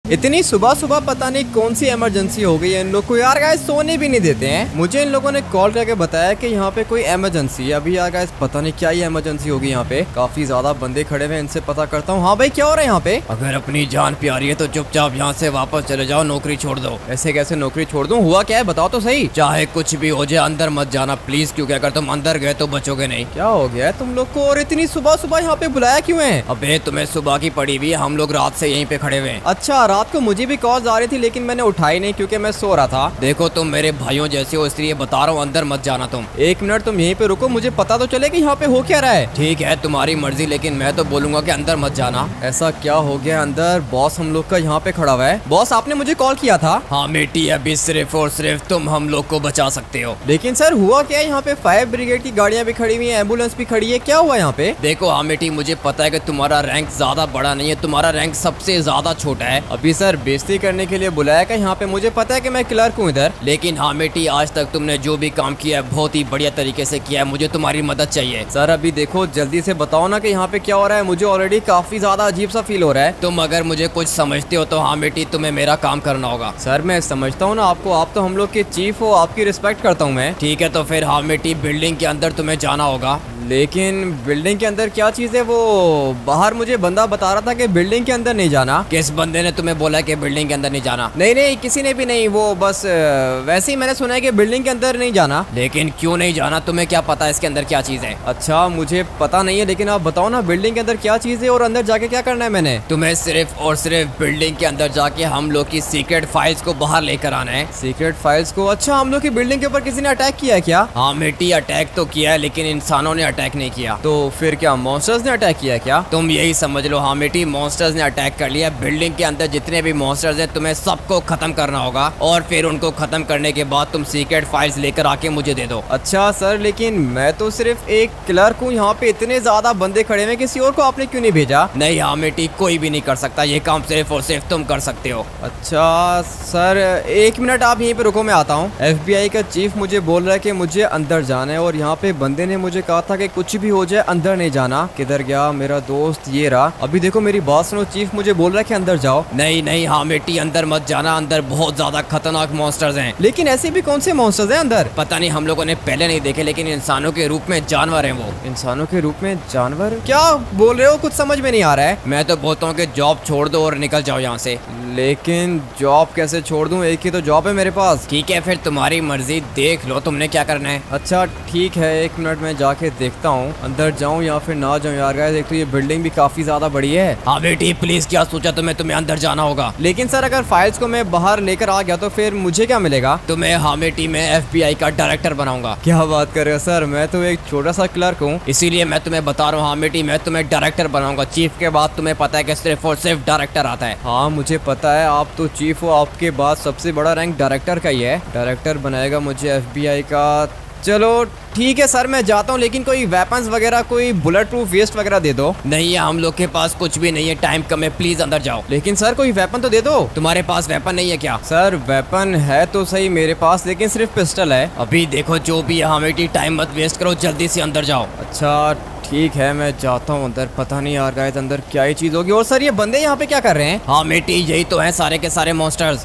इतनी सुबह सुबह पता नहीं कौन सी इमरजेंसी हो गई है इन लोग को यार गाइस, सोने भी नहीं देते हैं। मुझे इन लोगों ने कॉल करके बताया कि यहाँ पे कोई इमरजेंसी है। अभी यार गाइस पता नहीं क्या ही इमरजेंसी होगी। यहाँ पे काफी ज्यादा बंदे खड़े हुए, इनसे पता करता हूँ। हाँ भाई क्या हो रहा है यहाँ पे? अगर अपनी जान प्यारी है तो चुपचाप यहाँ से वापस चले जाओ, नौकरी छोड़ दो। ऐसे कैसे नौकरी छोड़ दूं? हुआ क्या है बताओ तो सही। चाहे कुछ भी हो जाए अंदर मत जाना प्लीज, क्योंकि अगर तुम अंदर गए तो बचोगे नहीं। क्या हो गया है तुम लोग को और इतनी सुबह सुबह यहाँ पे बुलाया क्यों है? अबे तुम्हें सुबह की पड़ी हुई है, हम लोग रात से यहीं पे खड़े हुए हैं। अच्छा, रात को मुझे भी कॉल आ रही थी लेकिन मैंने उठाई नहीं क्योंकि मैं सो रहा था। देखो तुम मेरे भाइयों जैसे हो इसलिए बता रहा हूँ, अंदर मत जाना तुम। एक मिनट तुम यहीं पे रुको, मुझे पता तो चले कि यहाँ पे हो क्या रहा है। ठीक है तुम्हारी मर्जी, लेकिन मैं तो बोलूंगा कि अंदर मत जाना। ऐसा क्या हो गया अंदर? बॉस हम लोग का यहाँ पे खड़ा हुआ है। बॉस आपने मुझे कॉल किया था। हाँ बेटी, अभी सिर्फ और सिर्फ तुम हम लोग को बचा सकते हो। लेकिन सर हुआ क्या है? यहाँ पे फायर ब्रिगेड की गाड़ियाँ भी खड़ी हुई है, एम्बुलेंस भी खड़ी है, क्या हुआ यहाँ पे? देखो हाँ बेटी, मुझे पता है कि तुम्हारा रैंक ज्यादा बड़ा नहीं है, तुम्हारा रैंक सबसे ज्यादा छोटा है। अभी सर बेइज्जती करने के लिए बुलाया क्या यहाँ पे? मुझे पता है कि मैं क्लर्क हूँ इधर। लेकिन हाँ बेटी, आज तक तुमने जो भी काम किया है बहुत ही बढ़िया तरीके से किया है, मुझे तुम्हारी मदद चाहिए। सर अभी देखो जल्दी से बताओ ना कि यहाँ पे क्या हो रहा है, मुझे ऑलरेडी काफी ज्यादा अजीब सा फील हो रहा है। तुम अगर मुझे कुछ समझते हो तो हाँ बेटी, तुम्हें मेरा काम करना होगा। सर मैं समझता हूँ ना आपको, आप तो हम लोग के चीफ हो, आपकी रिस्पेक्ट करता हूँ मैं। ठीक है तो फिर हाँ बेटी, बिल्डिंग के अंदर तुम्हें जाना होगा। लेकिन बिल्डिंग के अंदर क्या चीज है? वो बाहर मुझे बंदा बता रहा था कि बिल्डिंग के अंदर नहीं जाना। किस बंदे ने तुम्हें बोला कि बिल्डिंग के अंदर नहीं जाना? नहीं किसी ने भी नहीं, वो बस वैसे ही मैंने सुना है कि बिल्डिंग के अंदर नहीं जाना। लेकिन क्यों नहीं जाना? तुम्हें क्या पता है इसके अंदर क्या चीज है? अच्छा मुझे पता नहीं है, लेकिन आप बताओ ना बिल्डिंग के अंदर क्या चीज है और अंदर जाके क्या करना है मैंने? तुम्हें सिर्फ और सिर्फ बिल्डिंग के अंदर जाके हम लोग की सीक्रेट फाइल्स को बाहर लेकर आना है। सीक्रेट फाइल्स को? अच्छा, हम लोग की बिल्डिंग के ऊपर किसी ने अटैक किया है क्या? हाँ बेटी, अटैक तो किया है लेकिन इंसानों ने अटैक नहीं किया। तो फिर क्या मॉन्स्टर्स ने अटैक किया क्या? तुम यही समझ लो। हाँ बेटी, मॉन्स्टर्स ने अटैक कर लिया। बिल्डिंग के अंदर जितने भी मॉन्स्टर्स हैं तुम्हें सबको खत्म करना होगा, और फिर उनको खत्म करने के बाद तुम सीक्रेट फाइल्स लेकर आके मुझे दे दो। अच्छा सर, लेकिन मैं तो सिर्फ एक क्लर्क हूँ, यहाँ पे इतने ज्यादा बंदे खड़े हैं, किसी और को आपने क्यों नहीं भेजा? नहीं हाँ बेटी, कोई भी नहीं कर सकता ये काम, सिर्फ और सिर्फ तुम कर सकते हो। अच्छा सर, एक मिनट आप यहीं पे रुको, मैं आता हूँ। FBI का चीफ मुझे बोल रहा है कि मुझे अंदर जाना है, और यहाँ पे बंदे ने मुझे कहा था कि कुछ भी हो जाए अंदर नहीं जाना। किधर गया मेरा दोस्त? ये रहा। अभी देखो मेरी बात सुनो, चीफ मुझे बोल रहा है कि अंदर जाओ। नहीं हाँ बेटी, अंदर मत जाना, अंदर बहुत ज्यादा खतरनाक मॉन्स्टर्स हैं। लेकिन ऐसे भी कौन से मॉन्स्टर्स हैं अंदर? पता नहीं, हम लोगों ने पहले नहीं देखे, लेकिन इंसानों के रूप में जानवर हैं वो। इंसानों के रूप में जानवर? क्या बोल रहे हो? कुछ समझ में नहीं आ रहा है। मैं तो बोलता हूँ कि जॉब छोड़ दो और निकल जाओ यहाँ से। लेकिन जॉब कैसे छोड़ दूं? एक ही तो जॉब है मेरे पास। ठीक है फिर तुम्हारी मर्जी, देख लो तुमने क्या करना है। अच्छा ठीक है, एक मिनट में जाके देखता हूँ अंदर जाऊँ या फिर ना जाऊँ। यार गाइस, एक तो ये बिल्डिंग भी काफी ज्यादा बड़ी है। हाँ बेटी प्लीज, क्या सोचा तुम्हें अंदर जाना होगा। लेकिन सर अगर फाइल्स को मैं बाहर लेकर आ गया तो फिर मुझे क्या मिलेगा? तुम्हें हाँ बेटी, मैं FBI का डायरेक्टर बनाऊंगा। क्या बात कर रहे हो सर? मैं तो एक छोटा सा क्लर्क हूँ। इसीलिए मैं तुम्हें बता रहा हूँ हाँ बेटी, मैं तुम्हें डायरेक्टर बनाऊंगा। चीफ के बाद तुम्हें पता है कि सिर्फ और सिर्फ डायरेक्टर आता है। हाँ मुझे पता है, आप तो चीफ हो, आपके बाद सबसे बड़ा रैंक डायरेक्टर का ही है। डायरेक्टर बनाएगा मुझे FBI का। चलो ठीक है सर, मैं जाता हूँ, लेकिन कोई वेपन्स वगैरह, कोई बुलेट प्रूफ वेस्ट वगैरह दे दो। नहीं है, हम लोग के पास कुछ भी नहीं है, टाइम कम है, प्लीज अंदर जाओ। लेकिन सर कोई वेपन तो दे दो। तुम्हारे पास वेपन नहीं है क्या? सर वेपन है तो सही मेरे पास, लेकिन सिर्फ पिस्टल है। अभी देखो जो भी है, हाँ बेटी टाइम मत वेस्ट करो, जल्दी से अंदर जाओ। अच्छा ठीक है, मैं जाता हूँ अंदर। पता नहीं यार गाइस अंदर क्या ही चीज होगी। और सर ये बंदे यहाँ पे क्या कर रहे हैं? हाँ बेटी, यही तो है सारे के सारे मॉन्स्टर्स।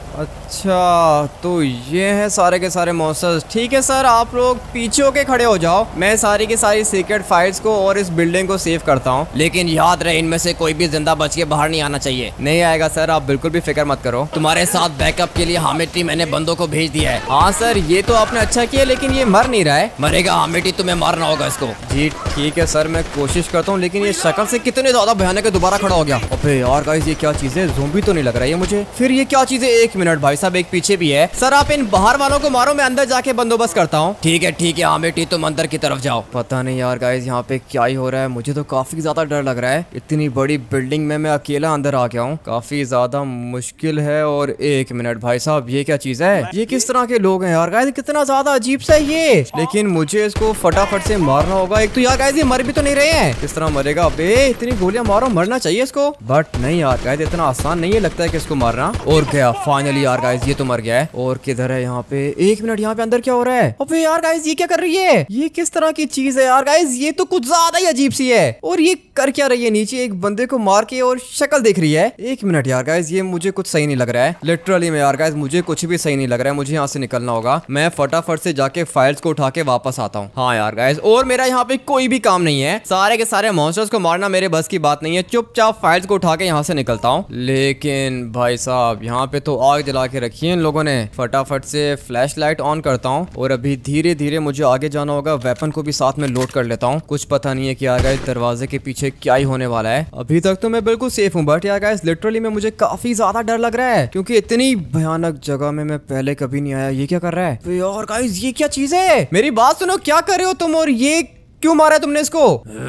अच्छा तो ये है सारे के सारे मॉन्स्टर्स। ठीक है सर, आप लोग पीछे होके खड़े हो जाओ, मैं सारी की सारी सीक्रेट फाइल्स को और इस बिल्डिंग को सेव करता हूँ। लेकिन याद रहे, इनमें से कोई भी जिंदा बच के बाहर नहीं आना चाहिए। नहीं आएगा सर, आप बिल्कुल भी फिक्र मत करो। तुम्हारे साथ बैकअप के लिए हाँ बेटी, मैंने बंदों को भेज दिया है। हाँ सर, ये तो आपने अच्छा किया, लेकिन ये मर नहीं रहा है। मरेगा हाँ बेटी, तुम्हें मारना होगा इसको। जी ठीक है सर, मैं कोशिश करता हूँ। लेकिन ये शक्ल से कितने ज्यादा भयानक है, दोबारा खड़ा हो गया। अबे यार गाइस, ये क्या चीज है? ज़ोंबी तो नहीं लग रहा है मुझे। फिर ये क्या चीज है? एक मिनट भाई साहब, एक पीछे भी है। सर आप इन बाहर वालों को मारो, मैं अंदर जाके बंदोबस्त करता हूँ। ठीक है हाँ बेटी, तुम अंदर की तरफ जाओ। पता नहीं यार गाइस, यहाँ पे क्या ही हो रहा है, मुझे तो काफी ज्यादा डर लग रहा है। इतनी बड़ी बिल्डिंग में मैं अकेला अंदर आ गया हूँ, काफी ज्यादा मुश्किल है। और एक मिनट भाई साहब, ये क्या चीज है? ये किस तरह के लोग हैं यार गाइस? कितना ज्यादा अजीब सा है ये। लेकिन मुझे इसको फटाफट से मारना होगा। एक तो यार गाइस ये मर भी तो नहीं रहे हैं। किस तरह मरेगा? अबे इतनी गोलियां मारो, मरना चाहिए इसको, बट नहीं यार गाइस इतना आसान नहीं है लगता है कि इसको मारना। और गया फाइनली यार गाइस, ये तो मर गया है। और किधर है यहाँ पे? एक मिनट, यहाँ पे अंदर क्या हो रहा है? अबे यार गाइस ये क्या कर रही है? ये किस तरह की चीज है यार गाइस? ये तो कुछ ज्यादा ही अजीब सी है। और ये कर क्या रही है? नीचे एक बंदे को मार के और शक्ल देख रही है। एक मिनट यार गाइस, ये मुझे कुछ सही नहीं लग रहा है। लिटरली में यार गाइस मुझे कुछ भी सही नहीं लग रहा है। मुझे यहाँ से निकलना होगा। मैं फटाफट से जाके फाइल्स को उठा के वापस आता हूँ। हाँ यार गाइस, और मेरा यहाँ पे कोई भी काम नहीं है। सारे के सारे मॉन्स्टर्स को मारना मेरे बस की बात नहीं है। चुपचाप फाइल्स को उठा के यहाँ से निकलता हूँ। लेकिन भाई साहब यहाँ पे तो आग जला के रखी है इन लोगों ने। फटाफट से फ्लैश लाइट ऑन करता हूँ और अभी धीरे धीरे मुझे आगे जाना होगा। वेपन को भी साथ में लोड कर लेता हूँ। कुछ पता नहीं है कि यार गाइस दरवाजे के पीछे क्या ही होने वाला है। अभी तक तो मैं बिल्कुल सेफ हूँ, बट यार गाइस लिटरली में मुझे काफी ज्यादा डर लग रहा है, क्योंकि इतनी भयानक जगह में मैं पहले कभी नहीं आया। ये क्या कर रहा है? तो यार गाइस ये क्या चीज है? मेरी बात सुनो, क्या कर रहे हो तुम? और ये क्यों मारा है तुमने इसको?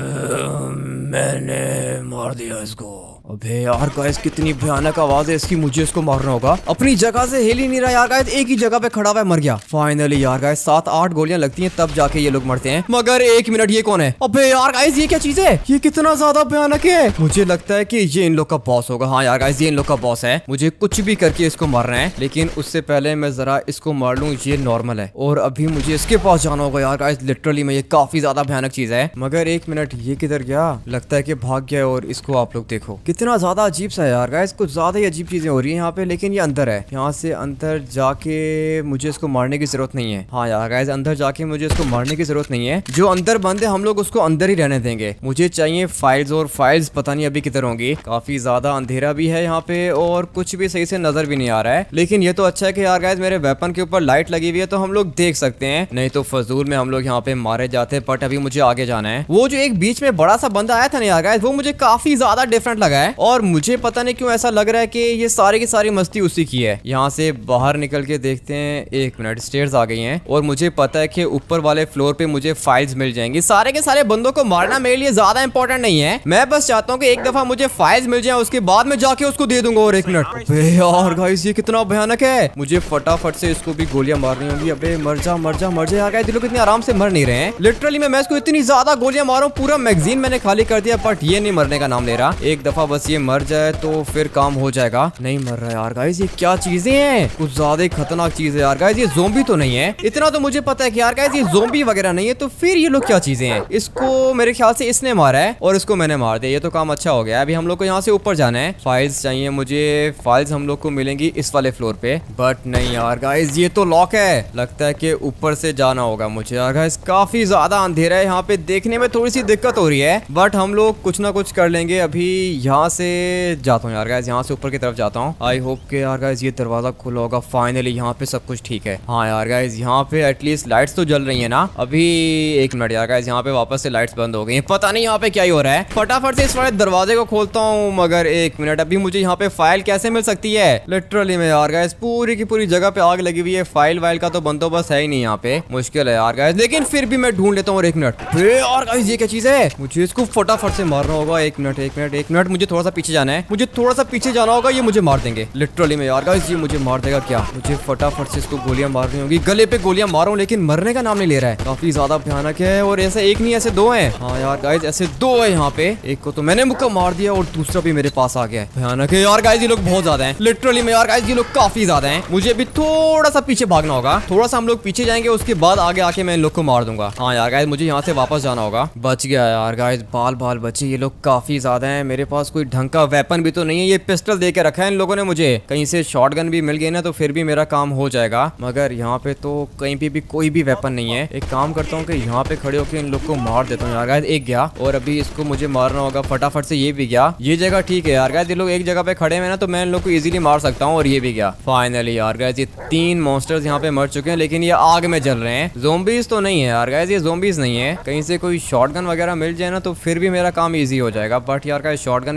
मैंने मार दिया इसको। अबे यार गाइस कितनी भयानक आवाज है इसकी, मुझे इसको मारना होगा। अपनी जगह से हिल ही नहीं रहा यार गाइस, एक ही जगह पे खड़ा हुआ है, मर गया। फाइनली यार गाइस 7-8 गोलियां लगती हैं तब जाके ये लोग मरते हैं। मगर एक मिनट, ये कौन है? अबे यार गाइस ये क्या चीज है? ये कितना ज्यादा भयानक है। मुझे लगता है कि ये इन लोग का बॉस होगा। हाँ यार गाइस ये इन लोग का बॉस है। मुझे कुछ भी करके इसको मारना है, लेकिन उससे पहले मैं जरा इसको मार लूं। ये नॉर्मल है और अभी मुझे इसके पास जाना होगा यार गाइस। लिटरली में ये काफी ज्यादा भयानक चीज है। मगर एक मिनट, ये किधर गया? लगता है कि भाग गया। और इसको आप लोग देखो, कितना ज्यादा अजीब सा है यार गाइस, कुछ ज्यादा ही अजीब चीजें हो रही है यहाँ पे। लेकिन ये अंदर है, यहाँ से अंदर जाके मुझे इसको मारने की जरूरत नहीं है। हाँ यार गाइस अंदर जाके मुझे इसको मारने की जरूरत नहीं है। जो अंदर बंद है हम लोग उसको अंदर ही रहने देंगे। मुझे चाहिए फाइल्स, और फाइल्स पता नहीं अभी किधर होंगी। काफी ज्यादा अंधेरा भी है यहाँ पे और कुछ भी सही से नजर भी नहीं आ रहा है। लेकिन ये तो अच्छा है कि यार गाइस मेरे वेपन के ऊपर लाइट लगी हुई है तो हम लोग देख सकते हैं, नहीं तो फजूल में हम लोग यहाँ पे मारे जाते। बट अभी मुझे आगे जाना है। वो जो एक बीच में बड़ा सा बंदा आया था ना यार गाइस, वो मुझे काफी ज्यादा डिफरेंट लगा है। और मुझे पता नहीं क्यों ऐसा लग रहा है कि ये सारी की सारी मस्ती उसी की है। यहाँ से बाहर निकल के देखते हैं। एक मिनट, स्टेयर्स आ गई हैं और मुझे पता है कि ऊपर वाले फ्लोर पे मुझे फाइल्स मिल जाएंगी। सारे के सारे बंदों को मारना मेरे लिए ज्यादा इंपॉर्टेंट नहीं है। मैं बस चाहता हूँ कि एक दफा मुझे फाइल्स मिल जाए, उसके बाद में जाके उसको दे दूंगा। और एक मिनट, यार गाइस ये कितना भयानक है। मुझे फटाफट से इसको भी गोलियां मारनी होंगी। अबे मर जा मर जा मर जा यार गाइस, ये लोग इतने आराम से मर नहीं रहे हैं। लिटरली मैं इसको इतनी ज्यादा गोलियां मारूं, पूरा मैगजीन मैंने खाली कर दिया, बट ये नहीं मरने का नाम ले रहा। एक दफा बस ये मर जाए तो फिर काम हो जाएगा। नहीं मर रहा यार गाइस, ये क्या चीजें हैं? कुछ ज्यादा ही खतरनाक चीज है यार गाइस। ये ज़ोंबी तो नहीं है, इतना तो मुझे पता है कि यार गाइस ये ज़ोंबी वगैरह नहीं है। तो फिर ये लोग क्या चीजें हैं? इसको मेरे ख्याल से इसने मारा है और इसको मैंने मार दिया। ये तो काम अच्छा हो गया। अभी हम लोग को यहाँ से ऊपर जाना है। फाइल्स चाहिए मुझे। फाइल्स हम लोग को मिलेंगी इस वाले फ्लोर पे, बट नहीं यार गाइस ये तो लॉक है। लगता है कि ऊपर से जाना होगा मुझे। यार गाइस काफी ज्यादा अंधेरा है यहाँ पे, देखने में थोड़ी सी दिक्कत हो रही है, बट हम लोग कुछ ना कुछ कर लेंगे। अभी यहाँ से जाता हूँ यार गाइस, यहाँ से ऊपर की तरफ जाता हूँ। आई होप के यार गाइस ये दरवाजा खुला होगा। फाइनली यहाँ पे सब कुछ ठीक है। हाँ यार गाइस यहाँ पे एटलीस्ट लाइट्स तो जल रही है ना। अभी एक मिनट यार गाइस, यहाँ पे वापस से लाइट्स बंद हो गई हैं। पता नहीं यहाँ पे क्या ही हो रहा है। फटाफट से इस वाले दरवाजे को खोलता हूँ। मगर एक मिनट, अभी मुझे यहाँ पे फाइल कैसे मिल सकती है? लिटरली में यार गाइस पूरी की पूरी जगह पे आग लगी हुई है। फाइल वाइल का तो बंदोबस्त है ही नहीं यहाँ पे, मुश्किल है यार गाइस। लेकिन फिर भी मैं ढूंढ लेता हूँ। और एक मिनट यार गाइस ये क्या चीज है? मुझे इसको फटाफट से मारना होगा। एक मिनट एक मिनट एक मिनट, मुझे थोड़ा सा पीछे जाना है। मुझे थोड़ा सा पीछे जाना होगा, ये मुझे मार देंगे। लिटरली में यार गाइस ये मुझे मार देगा क्या? मुझे फटाफट से इसको गोलियां मारनी होगी। गले पे गोलियां मारो, लेकिन मरने का नाम नहीं ले रहा है। काफी ज्यादा भयानक है। और ऐसा एक नहीं, ऐसे दो हैं। हाँ यार गाइस ऐसे दो है यहाँ पे। एक को तो मैंने मुक्का मार दिया और दूसरा भी मेरे पास आ गया है। भयानक है यार गाइस, ये लोग बहुत ज्यादा हैं। लिटरली में यार गाइस ये लोग काफी ज्यादा हैं। मुझे भी थोड़ा सा पीछे भागना होगा। थोड़ा सा हम लोग पीछे जाएंगे, उसके बाद आगे आके मैं इन लोग को मार दूंगा। हाँ यार गाइस मुझे यहाँ से वापस जाना होगा। बच गया यार गाइस, बाल बाल बचे। ये लोग काफी ज्यादा हैं। मेरे पास कोई ढंग का वेपन भी तो नहीं है। ये पिस्टल दे के रखा है इन लोगों ने मुझे। कहीं से शॉटगन भी मिल गई ना तो फिर भी मेरा काम हो जाएगा। मगर यहाँ पे तो कहीं पे भी कोई भी वेपन नहीं है। एक काम करता हूँ कि यहाँ पे खड़े होकर इन लोग को मार देता हूँ यार गाइस। एक गया और अभी इसको मुझे मारना होगा। फटाफट से ये भी गया। ये जगह ठीक है यार गाइस, ये लोग एक जगह पे खड़े हैं ना तो मैं इन लोग को इजीली मार सकता हूँ। और ये भी गया। फाइनली यार गाइस ये 3 मॉन्स्टर्स यहाँ पे मर चुके हैं, लेकिन ये आग में जल रहे हैं। ज़ोंबीज तो नहीं है यार गाइस, ये ज़ोंबीज नहीं है। कहीं से कोई शॉटगन वगैरह मिल जाए ना तो फिर भी मेरा काम इजी हो जाएगा। बट यार गाइस शॉटगन भी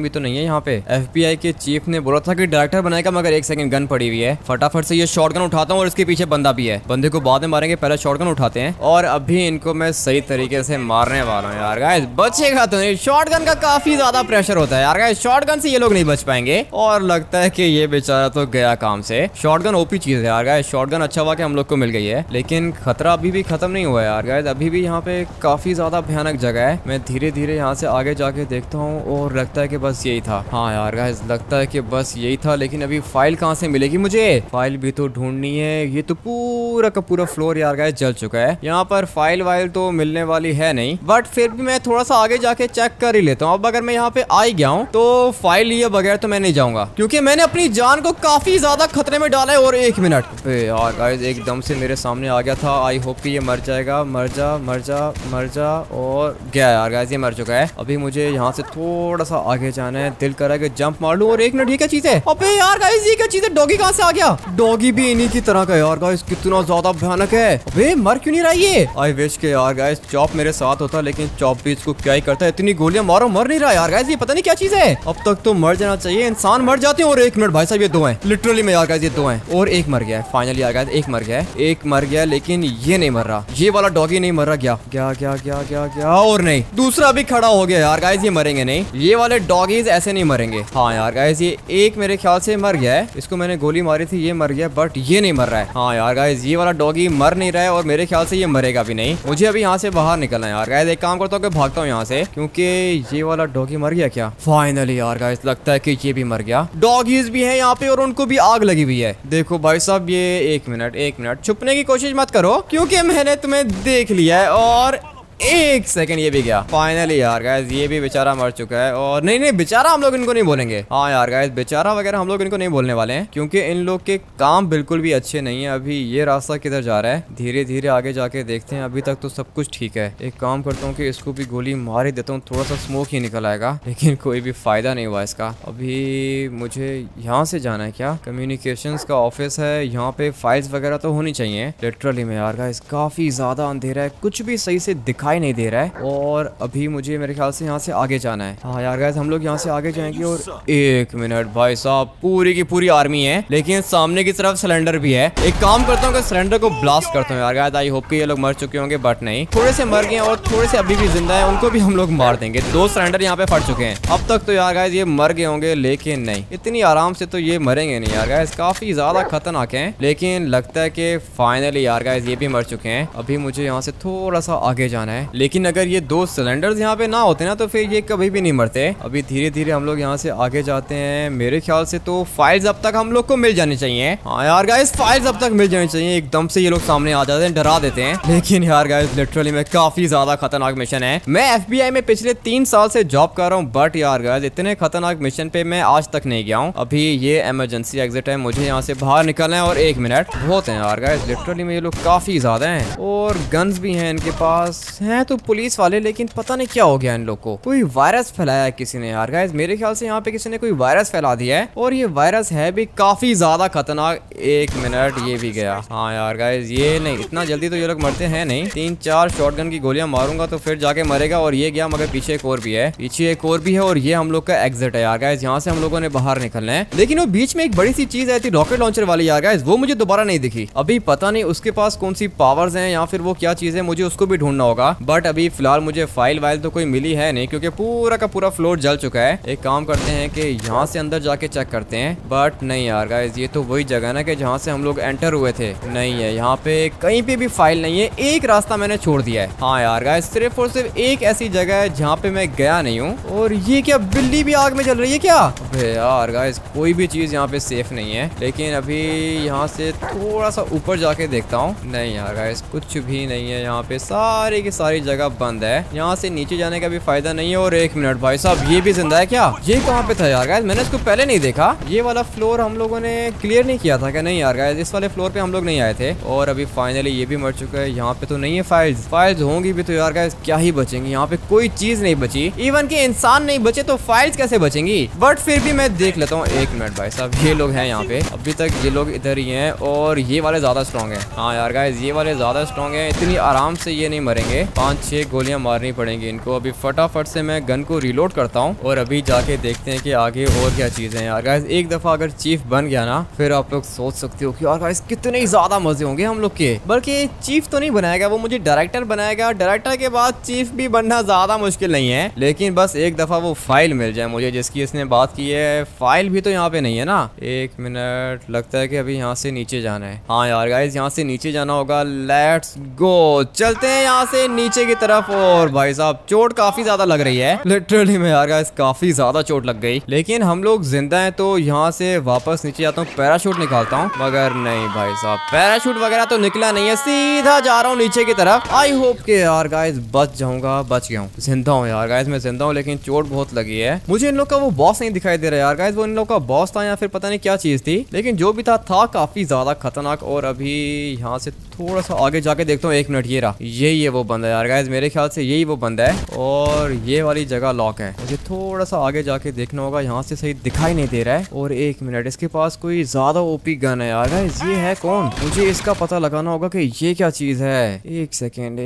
भी तो नहीं है यहाँ पे। FBI के चीफ ने बोला था कि डायरेक्टर बनाएगा, मगर एक सेकंड गन पड़ी हुई है। फटाफट से ये शॉटगन उठाता हूँ और इसके पीछे बंदा भी है। बंदे को बाद में मारेंगे, पहले शॉटगन उठाते हैं और अभी इनको मैं सही तरीके से मारने वाला हूँ यार गाइस। बचेगा तो नहीं, शॉटगन का काफी ज्यादा प्रेशर होता है यार गाइस। शॉटगन से ये लोग नहीं बच पाएंगे और लगता है कि ये बेचारा तो गया काम से। शॉटगन ओपी चीज है यार गाइस। शॉटगन अच्छा हुआ कि हम लोग को मिल गई है, लेकिन खतरा अभी भी खत्म नहीं हुआ है यार गाइस। अभी भी यहाँ पे काफी ज्यादा भयानक जगह है। मैं धीरे धीरे यहाँ से आगे जाके देखता हूँ और लगता है कि बस यही था। हाँ यार गाइस, लगता है कि बस यही था, लेकिन अभी फाइल कहाँ से मिलेगी मुझे? फाइल भी तो ढूंढनी है। ये तो पूरा का पूरा फ्लोर यार गाइस जल चुका है। यहाँ पर फाइल वाइल तो मिलने वाली है नहीं, बट फिर भी मैं थोड़ा सा आगे जाके चेक कर ही लेता हूँ। अब अगर मैं यहाँ पे आ ही गया हूँ तो फाइल लिए बगैर तो मैं नहीं जाऊंगा, क्योंकि मैंने अपनी जान को काफी ज्यादा खतरे में डाला है। और 1 मिनट यार गाइस, एकदम से मेरे सामने आ गया था। आई होप कि ये मर जाएगा। मर जा मर जा मर जा। और गया यार गाइस, ये मर चुका है। अभी मुझे यहाँ से थोड़ा सा आगे जाना है। दिल कर रहा है कि जंप मार लूं। और 1 मिनट, ये क्या चीज है? अबे यार गाइस, ये क्या चीज है? डॉगी कहाँ से आ गया? डॉगी भी इन्हीं की तरह का यार गाइस, कितना ज्यादा भयानक है। अबे मर क्यों नहीं रहा ये? आई विश के यार गाइस चॉप मेरे साथ होता, लेकिन चॉप भी इसको क्या ही करता है। इतनी गोलियां मारो, मर नहीं रहा यार गाइस। ये पता नहीं क्या चीज है। अब तक तो मर जाना चाहिए, इंसान मर जाते हैं। और 1 मिनट भाई साहब, ये 2 हैं लिटरली में यार गाइस, ये 2 हैं और 1 मर गया है फाइनली यार गाइस। 1 मर गया है, 1 मर गया, लेकिन ये नहीं मर रहा। ये वाला डॉगी नहीं मर रहा। गया गया गया गया गया गया। और नहीं, दूसरा भी खड़ा हो गया यार गाइस। ये मरेंगे नहीं, ये वाले डॉगीज ऐसे नहीं मरेंगे। हाँ यार गाइस, ये एक मेरे ख्याल से मर गया है। इसको मैंने गोली मारी थी, ये मर गया, बट ये नहीं मर रहा है। हाँ यार गाइस, ये वाला डॉगी मर नहीं रहा है और मेरे ख्याल से ये मरेगा भी नहीं। मुझे अभी यहाँ से बाहर निकलना है यार गाइस। एक काम करता हूँ कि भागता हूँ यहाँ से, क्योंकि ये वाला डॉगी मर गया क्या? फाइनली यार गाइस, लगता है कि ये भी मर गया। डॉगीज भी हैं यहाँ पे और उनको भी आग लगी हुई है। देखो भाई साहब, ये 1 मिनट छुपने की कोशिश मत करो, क्योंकि मैंने तुम्हें देख लिया है। और 1 सेकंड, ये भी गया फाइनली यार गाइस। ये भी बेचारा मर चुका है। और नहीं बेचारा हम लोग इनको नहीं बोलेंगे। हाँ यार गाइस, बेचारा वगैरह हम लोग इनको नहीं बोलने वाले हैं, क्योंकि इन लोग के काम बिल्कुल भी अच्छे नहीं है। अभी ये रास्ता किधर जा रहा है? धीरे धीरे आगे जाके देखते हैं। अभी तक तो सब कुछ ठीक है। एक काम करता हूँ कि इसको भी गोली मार ही देता हूँ, थोड़ा सा स्मोक ही निकल आएगा, लेकिन कोई भी फायदा नहीं हुआ इसका। अभी मुझे यहाँ से जाना है क्या? कम्युनिकेशंस का ऑफिस है, यहाँ पे फाइल्स वगैरह तो होनी चाहिए। लिटरली में यार गाइस, काफी ज्यादा अंधेरा है, कुछ भी सही से दिखाई नहीं दे रहा है। और अभी मुझे मेरे ख्याल से यहाँ से आगे जाना है। हाँ यार गाइस, हम लोग यहाँ से आगे जाएंगे। और 1 मिनट भाई साहब, पूरी की पूरी आर्मी है, लेकिन सामने की तरफ सिलेंडर भी है। एक काम करता हूँ कि सिलेंडर को ब्लास्ट करता हूँ यार गाइस। आई होप कि ये लोग मर चुके होंगे, बट नहीं, थोड़े से मर गए और थोड़े से अभी भी जिंदा है। उनको भी हम लोग मार देंगे। 2 सिलेंडर यहाँ पे फट चुके हैं। अब तक तो यार गाइस ये मर गए होंगे, लेकिन नहीं, इतनी आराम से तो ये मरेंगे नहीं यार गाइस। काफी ज्यादा खतरनाक है, लेकिन लगता है कि फाइनली यार गाइस ये भी मर चुके हैं। अभी मुझे यहाँ से थोड़ा सा आगे जाना है, लेकिन अगर ये 2 सिलेंडर्स यहाँ पे ना होते ना तो फिर ये कभी भी नहीं मरते। अभी धीरे धीरे हम लोग यहाँ से आगे जाते हैं। मेरे ख्याल से तो फाइल्स अब तक हम लोग को मिल जानी चाहिए। हाँ यार गाइस, फाइल्स अब तक मिल जानी चाहिए। एकदम से ये लोग सामने आ जाते हैं, डरा देते हैं। लेकिन यार गाइस, लिटरली में काफी ज्यादा खतरनाक मिशन है। मैं FBI में पिछले 3 साल से जॉब कर रहा हूँ, बट यार गाइस इतने खतरनाक मिशन पे मैं आज तक नहीं गया हूँ। अभी ये इमरजेंसी एग्जिट है, मुझे यहाँ से बाहर निकलना है। और 1 मिनट बहुत है यार गाइस, लिटरली में ये लोग काफी ज्यादा हैं। और गन्स भी हैं इनके पास, हैं तो पुलिस वाले, लेकिन पता नहीं क्या हो गया इन लोग को। कोई वायरस फैलाया है किसी ने यार गाइस। मेरे ख्याल से यहाँ पे किसी ने कोई वायरस फैला दिया है, और ये वायरस है भी काफी ज्यादा खतरनाक। 1 मिनट, ये भी गया। हाँ यार गाइस, ये नहीं, इतना जल्दी तो ये लोग मरते हैं नहीं। 3-4 शॉटगन की गोलियां मारूंगा तो फिर जाके मरेगा। और ये गया, मगर पीछे एक और भी है, पीछे एक और भी है। और ये हम लोग का एग्जिट है यार गाइस। यहाँ से हम लोगों ने बाहर निकलना है। लेकिन वो बीच में एक बड़ी सी चीज आई थी, रॉकेट लॉन्चर वाली यार गाइस, वो मुझे दोबारा नहीं दिखी। अभी पता नहीं उसके पास कौन सी पावर्स हैं या फिर वो क्या चीज है, मुझे उसको भी ढूंढना होगा। बट अभी फिलहाल मुझे फाइल वाइल तो कोई मिली है नहीं, क्योंकि पूरा का पूरा फ्लोर जल चुका है। एक काम करते हैं कि यहाँ से अंदर जाके चेक करते हैं। बट नहीं यार गाइस, ये तो वही जगह ना कि जहाँ से हम लोग एंटर हुए थे। नहीं है, यहाँ पे कहीं पे भी फाइल नहीं है। एक रास्ता मैंने छोड़ दिया है। हाँ यार गाइस, सिर्फ और सिर्फ एक ऐसी जगह है जहाँ पे मैं गया नहीं हूँ। और ये क्या, बिल्ली भी आग में जल रही है क्या? अबे यार गाइस, कोई भी चीज यहाँ पे सेफ नहीं है। लेकिन अभी यहाँ से थोड़ा सा ऊपर जाके देखता हूँ। नहीं यार गाइस, कुछ भी नहीं है यहाँ पे, सारी की सारी जगह बंद है। यहाँ से नीचे जाने का भी फायदा नहीं है। और 1 मिनट भाई साहब, ये भी जिंदा है क्या? ये कहाँ पे था यार गाइस? मैंने इसको पहले नहीं देखा। ये वाला फ्लोर हम लोगों ने क्लियर नहीं किया था क्या? नहीं यार गाइस, इस वाले फ्लोर पे हम लोग नहीं आए थे। और अभी फाइनली ये भी मर चुका है। यहाँ पे तो नहीं है फाइल्स होंगी भी तो यार गाइस क्या ही बचेंगी। यहाँ पे कोई चीज नहीं बची, इवन के इंसान नहीं बचे तो फाइल्स कैसे बचेंगी? बट फिर भी मैं देख लेता हूँ। 1 मिनट भाई साहब, ये लोग हैं यहाँ पे, अभी तक ये लोग इधर ही हैं। और ये वाले ज्यादा स्ट्रॉन्ग है। हाँ यार गाइस, ये वाले ज्यादा स्ट्रॉन्ग है, इतनी आराम से ये नहीं मरेंगे। 5-6 गोलियां मारनी पड़ेंगी इनको। अभी फटाफट से मैं गन को रिलोड करता हूँ और अभी जाके देखते हैं कि आगे और क्या चीजें हैं यार गाइस। एक दफा अगर चीफ बन गया ना, फिर आप लोग सोच सकते हो कि यार गाइस कितने ज्यादा मजे होंगे हम लोग के। बल्कि चीफ तो नहीं बनाएगा, वो मुझे डायरेक्टर बनाएगा। डायरेक्टर के बाद चीफ भी बनना ज्यादा मुश्किल नहीं है, लेकिन बस एक दफा वो फाइल मिल जाए मुझे जिसकी इसने बात की है। फाइल भी तो यहाँ पे नहीं है ना। 1 मिनट, लगता है कि अभी यहाँ से नीचे जाना है। हाँ यार गाइस, यहाँ से नीचे जाना होगा। लेट्स गो, चलते हैं यहाँ से नीचे की तरफ। और भाई साहब चोट काफी ज्यादा लग रही है लिटरली में यार गाइस, काफी ज्यादा चोट लग गई। लेकिन हम लोग जिंदा हैं तो यहाँ से वापस नीचे जाता हूँ, पैराशूट निकालता हूँ। मगर नहीं भाई साहब, पैराशूट वगैरह तो निकला नहीं है, सीधा जा रहा हूँ नीचे की तरफ। आई होप के यार गाइस बच जाऊंगा। बच गया हूँ, जिंदा हूँ यार गाइस, मैं जिंदा हूँ। लेकिन चोट बहुत लगी है। मुझे इन लोग का वो बॉस नहीं दिखाई दे रहा यार गाइस, वो इन लोग का बॉस था या फिर पता नहीं क्या चीज थी। लेकिन जो भी था काफी ज्यादा खतरनाक। और अभी यहाँ से थोड़ा सा आगे जाके देखता हूँ। 1 मिनट, ये रहा, यही है वो बंदा यार गाइस, मेरे ख्याल से यही वो बंदा है। और ये वाली जगह लॉक है, मुझे थोड़ा सा आगे जाके देखना होगा। यहाँ से सही दिखाई नहीं दे रहा है। और 1 मिनट, इसके पास कोई ज्यादा ओपी गन है यार गाइस। ये है कौन, मुझे इसका पता लगाना होगा कि ये क्या चीज है। एक सेकेंड,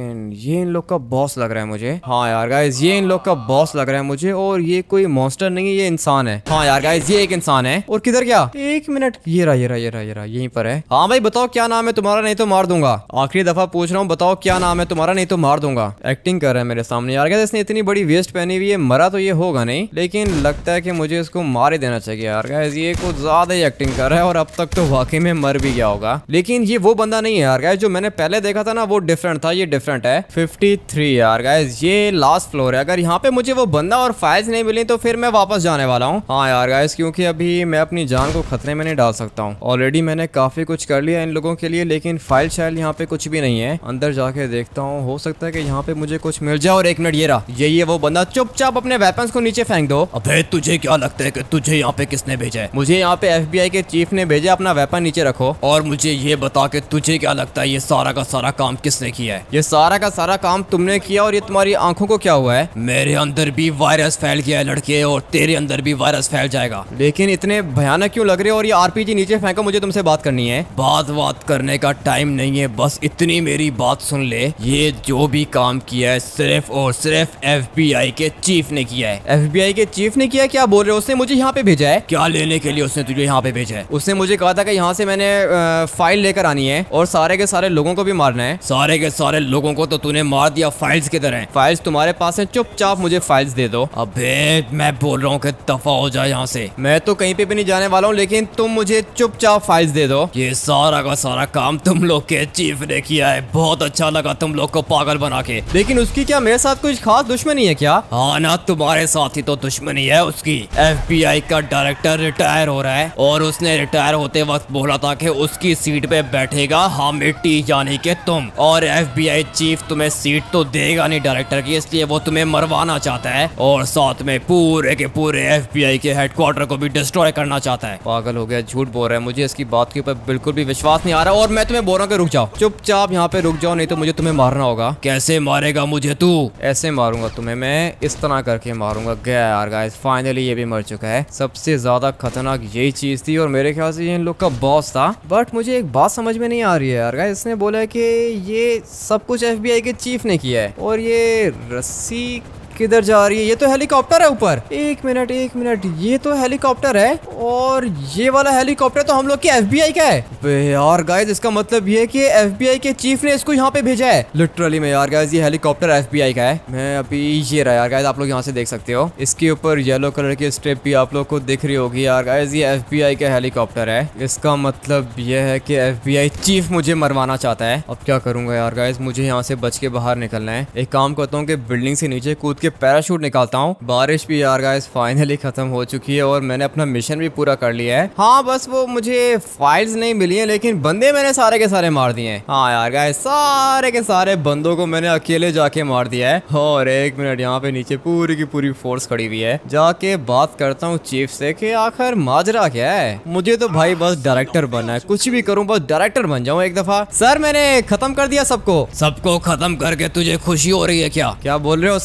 ये इन लोग का बॉस लग रहा है मुझे। हाँ यार गाइस, ये इन लोग का बॉस लग रहा है मुझे। और ये कोई मॉन्स्टर नहीं है, ये इंसान है। हाँ यार गाइस, ये एक इंसान है। और किधर गया? 1 मिनट, ये रहा यहीं पर है। हाँ भाई बताओ क्या नाम है तुम्हारा, नहीं तो मार दूंगा। आखिरी दफा पूछ रहा हूँ, बताओ क्या नाम है तुम्हारा, नहीं तो मार दूंगा। एक्टिंग कर रहा है मेरे सामने यार गाइस, इसने इतनी बड़ी वेस्ट पहनी हुई है। मरा तो ये होगा नहीं, लेकिन लगता है कि मुझे इसको मार ही देना चाहिए यार गाइस। ये कुछ ज्यादा ही एक्टिंग कर रहा है और अब तक तो वाकई में मर भी गया होगा। लेकिन ये वो बंदा नहीं है यार गाइस, जो मैंने पहले देखा था ना, वो डिफरेंट था, ये डिफरेंट है। 53 यार गाइस, ये लास्ट फ्लोर है। अगर यहाँ पे मुझे वो बंदा और फाइल्स नहीं मिली तो फिर मैं वापस जाने वाला हूँ। हाँ यार गाइस, क्योंकि अभी मैं अपनी जान को खतरे में नहीं डाल सकता हूँ। ऑलरेडी मैंने काफी कुछ कर लिया इन लोगों के लिए, लेकिन फाइल शायद यहाँ पे कुछ भी नहीं है। अंदर जाके देखता हूँ, हो सकता है कि यहाँ पे मुझे कुछ मिल जाए। और 1 मिनट, ये रहा, यही है वो बंदा। चुपचाप अपने वेपन्स को नीचे फेंक दो। अबे तुझे क्या लगता है कि तुझे यहाँ पे किसने भेजा है? मुझे यहाँ पे FBI के चीफ ने भेजा, अपना वेपन नीचे रखो। और मुझे ये बता के तुझे क्या लगता है ये सारा का सारा काम किसने किया है? ये सारा का सारा काम तुमने किया। और ये तुम्हारी आंखों को क्या हुआ है? मेरे अंदर भी वायरस फैल गया है लड़के, और तेरे अंदर भी वायरस फैल जाएगा। लेकिन इतने भयानक क्यों लग रहे हो? और ये RPG नीचे फेंको, मुझे तुमसे बात करनी है। बात करने का टाइम नहीं है, बस इतनी मेरी बात सुन ले। ये जो भी काम किया है सिर्फ और सिर्फ FBI के चीफ ने किया है। FBI के चीफ ने किया? क्या बोल रहे हो? उसने मुझे यहाँ पे भेजा है। क्या लेने के लिए उसने तुझे यहाँ पे भेजा है? उसने मुझे कहा था कि यहाँ से मैंने फाइल लेकर आनी है और सारे के सारे लोगों को भी मारना है। सारे के सारे लोगों को तो तूने मार दिया, फाइल्स किधर हैं? फाइल्स तुम्हारे पास हैं, चुपचाप मुझे फाइल्स दे दो। अबे मैं बोल रहा हूँ कि दफा हो जाए यहाँ से। मैं तो कहीं पे भी नहीं जाने वाला हूँ, लेकिन तुम मुझे चुपचाप फाइल्स दे दो। ये सारा का सारा काम तुम लोग के चीफ ने किया है। बहुत अच्छा लगा तुम लोग को पागल बना के। लेकिन उसकी क्या मेरे साथ कुछ खास दुश्मनी है क्या? हाँ ना, तुम्हारे साथ ही तो दुश्मनी है उसकी। FBI का डायरेक्टर रिटायर हो रहा है और उसने रिटायर होते वक्त बोला था कि उसकी सीट पे बैठेगा हामिटी, यानी कि तुम। और FBI चीफ तुम्हें सीट तो देगा नहीं डायरेक्टर की, इसलिए वो तुम्हें मरवाना चाहता है और साथ में पूरे के पूरे FBI के हेडक्वार्टर को भी डिस्ट्रॉय करना चाहता है। पागल हो गया, झूठ बोल रहा है। मुझे इसकी बात के ऊपर बिल्कुल भी विश्वास नहीं आ रहा। और मैं तुम्हें बोल रहा हूँ कि रुक जाओ, चुपचाप यहाँ पे रुक जाओ, नहीं तो मुझे तुम्हें मारना होगा। कैसे मारेगा मुझे तू? ऐसे मारूंगा तुम्हें मैं, इस तरह करके मारूंगा। गया यार गाइस, फाइनली ये भी मर चुका है। सबसे ज्यादा खतरनाक यही चीज थी और मेरे ख्याल से ये इन लोग का बॉस था। बट मुझे एक बात समझ में नहीं आ रही है यार गाइस, इसने बोला है कि ये सब कुछ FBI के चीफ ने किया है। और ये रस्सी किधर जा रही है? ये तो हेलीकॉप्टर है ऊपर। 1 मिनट, ये तो हेलीकॉप्टर है और ये वाला हेलीकॉप्टर तो हम लोग के FBI का है। यार गाइस, इसका मतलब ये है कि FBI के चीफ ने इसको यहाँ पे भेजा है लिटरली में। यार गाइस, ये हेलीकॉप्टर FBI का है। मैं अभी ये रहा यार गाइस, आप लोग यहाँ से देख सकते हो। इसके ऊपर येलो कलर की स्ट्रिप भी आप लोग को दिख रही होगी। यार गाइस, ये FBI का हेलीकॉप्टर है। इसका मतलब ये है कि FBI चीफ मुझे मरवाना चाहता है। अब क्या करूंगा यार गाइस, मुझे यहाँ से बच के बाहर निकलना है। एक काम करता हूँ कि बिल्डिंग से नीचे कूद के पैराशूट निकालता हूँ। बारिश भी यार गाइस फाइनली खत्म हो चुकी है और मैंने अपना मिशन भी पूरा कर लिया है। हाँ, बस वो मुझे फाइल्स नहीं मिली है, लेकिन बंदे मैंने सारे के सारे मार दिए हैं। हाँ यार गाइस, सारे के सारे बंदों को मैंने अकेले जाके मार दिया है। और 1 मिनट, यहाँ पे नीचे पूरी की पूरी फोर्स खड़ी हुई है। जाके बात करता हूँ चीफ से कि आखिर माजरा क्या है। मुझे तो भाई बस डायरेक्टर बनना है, कुछ भी करूँ बस डायरेक्टर बन जाऊँ एक दफा। सर, मैंने खत्म कर दिया सबको खत्म करके तुझे खुशी हो रही है क्या? क्या बोल रहे हो सर? वो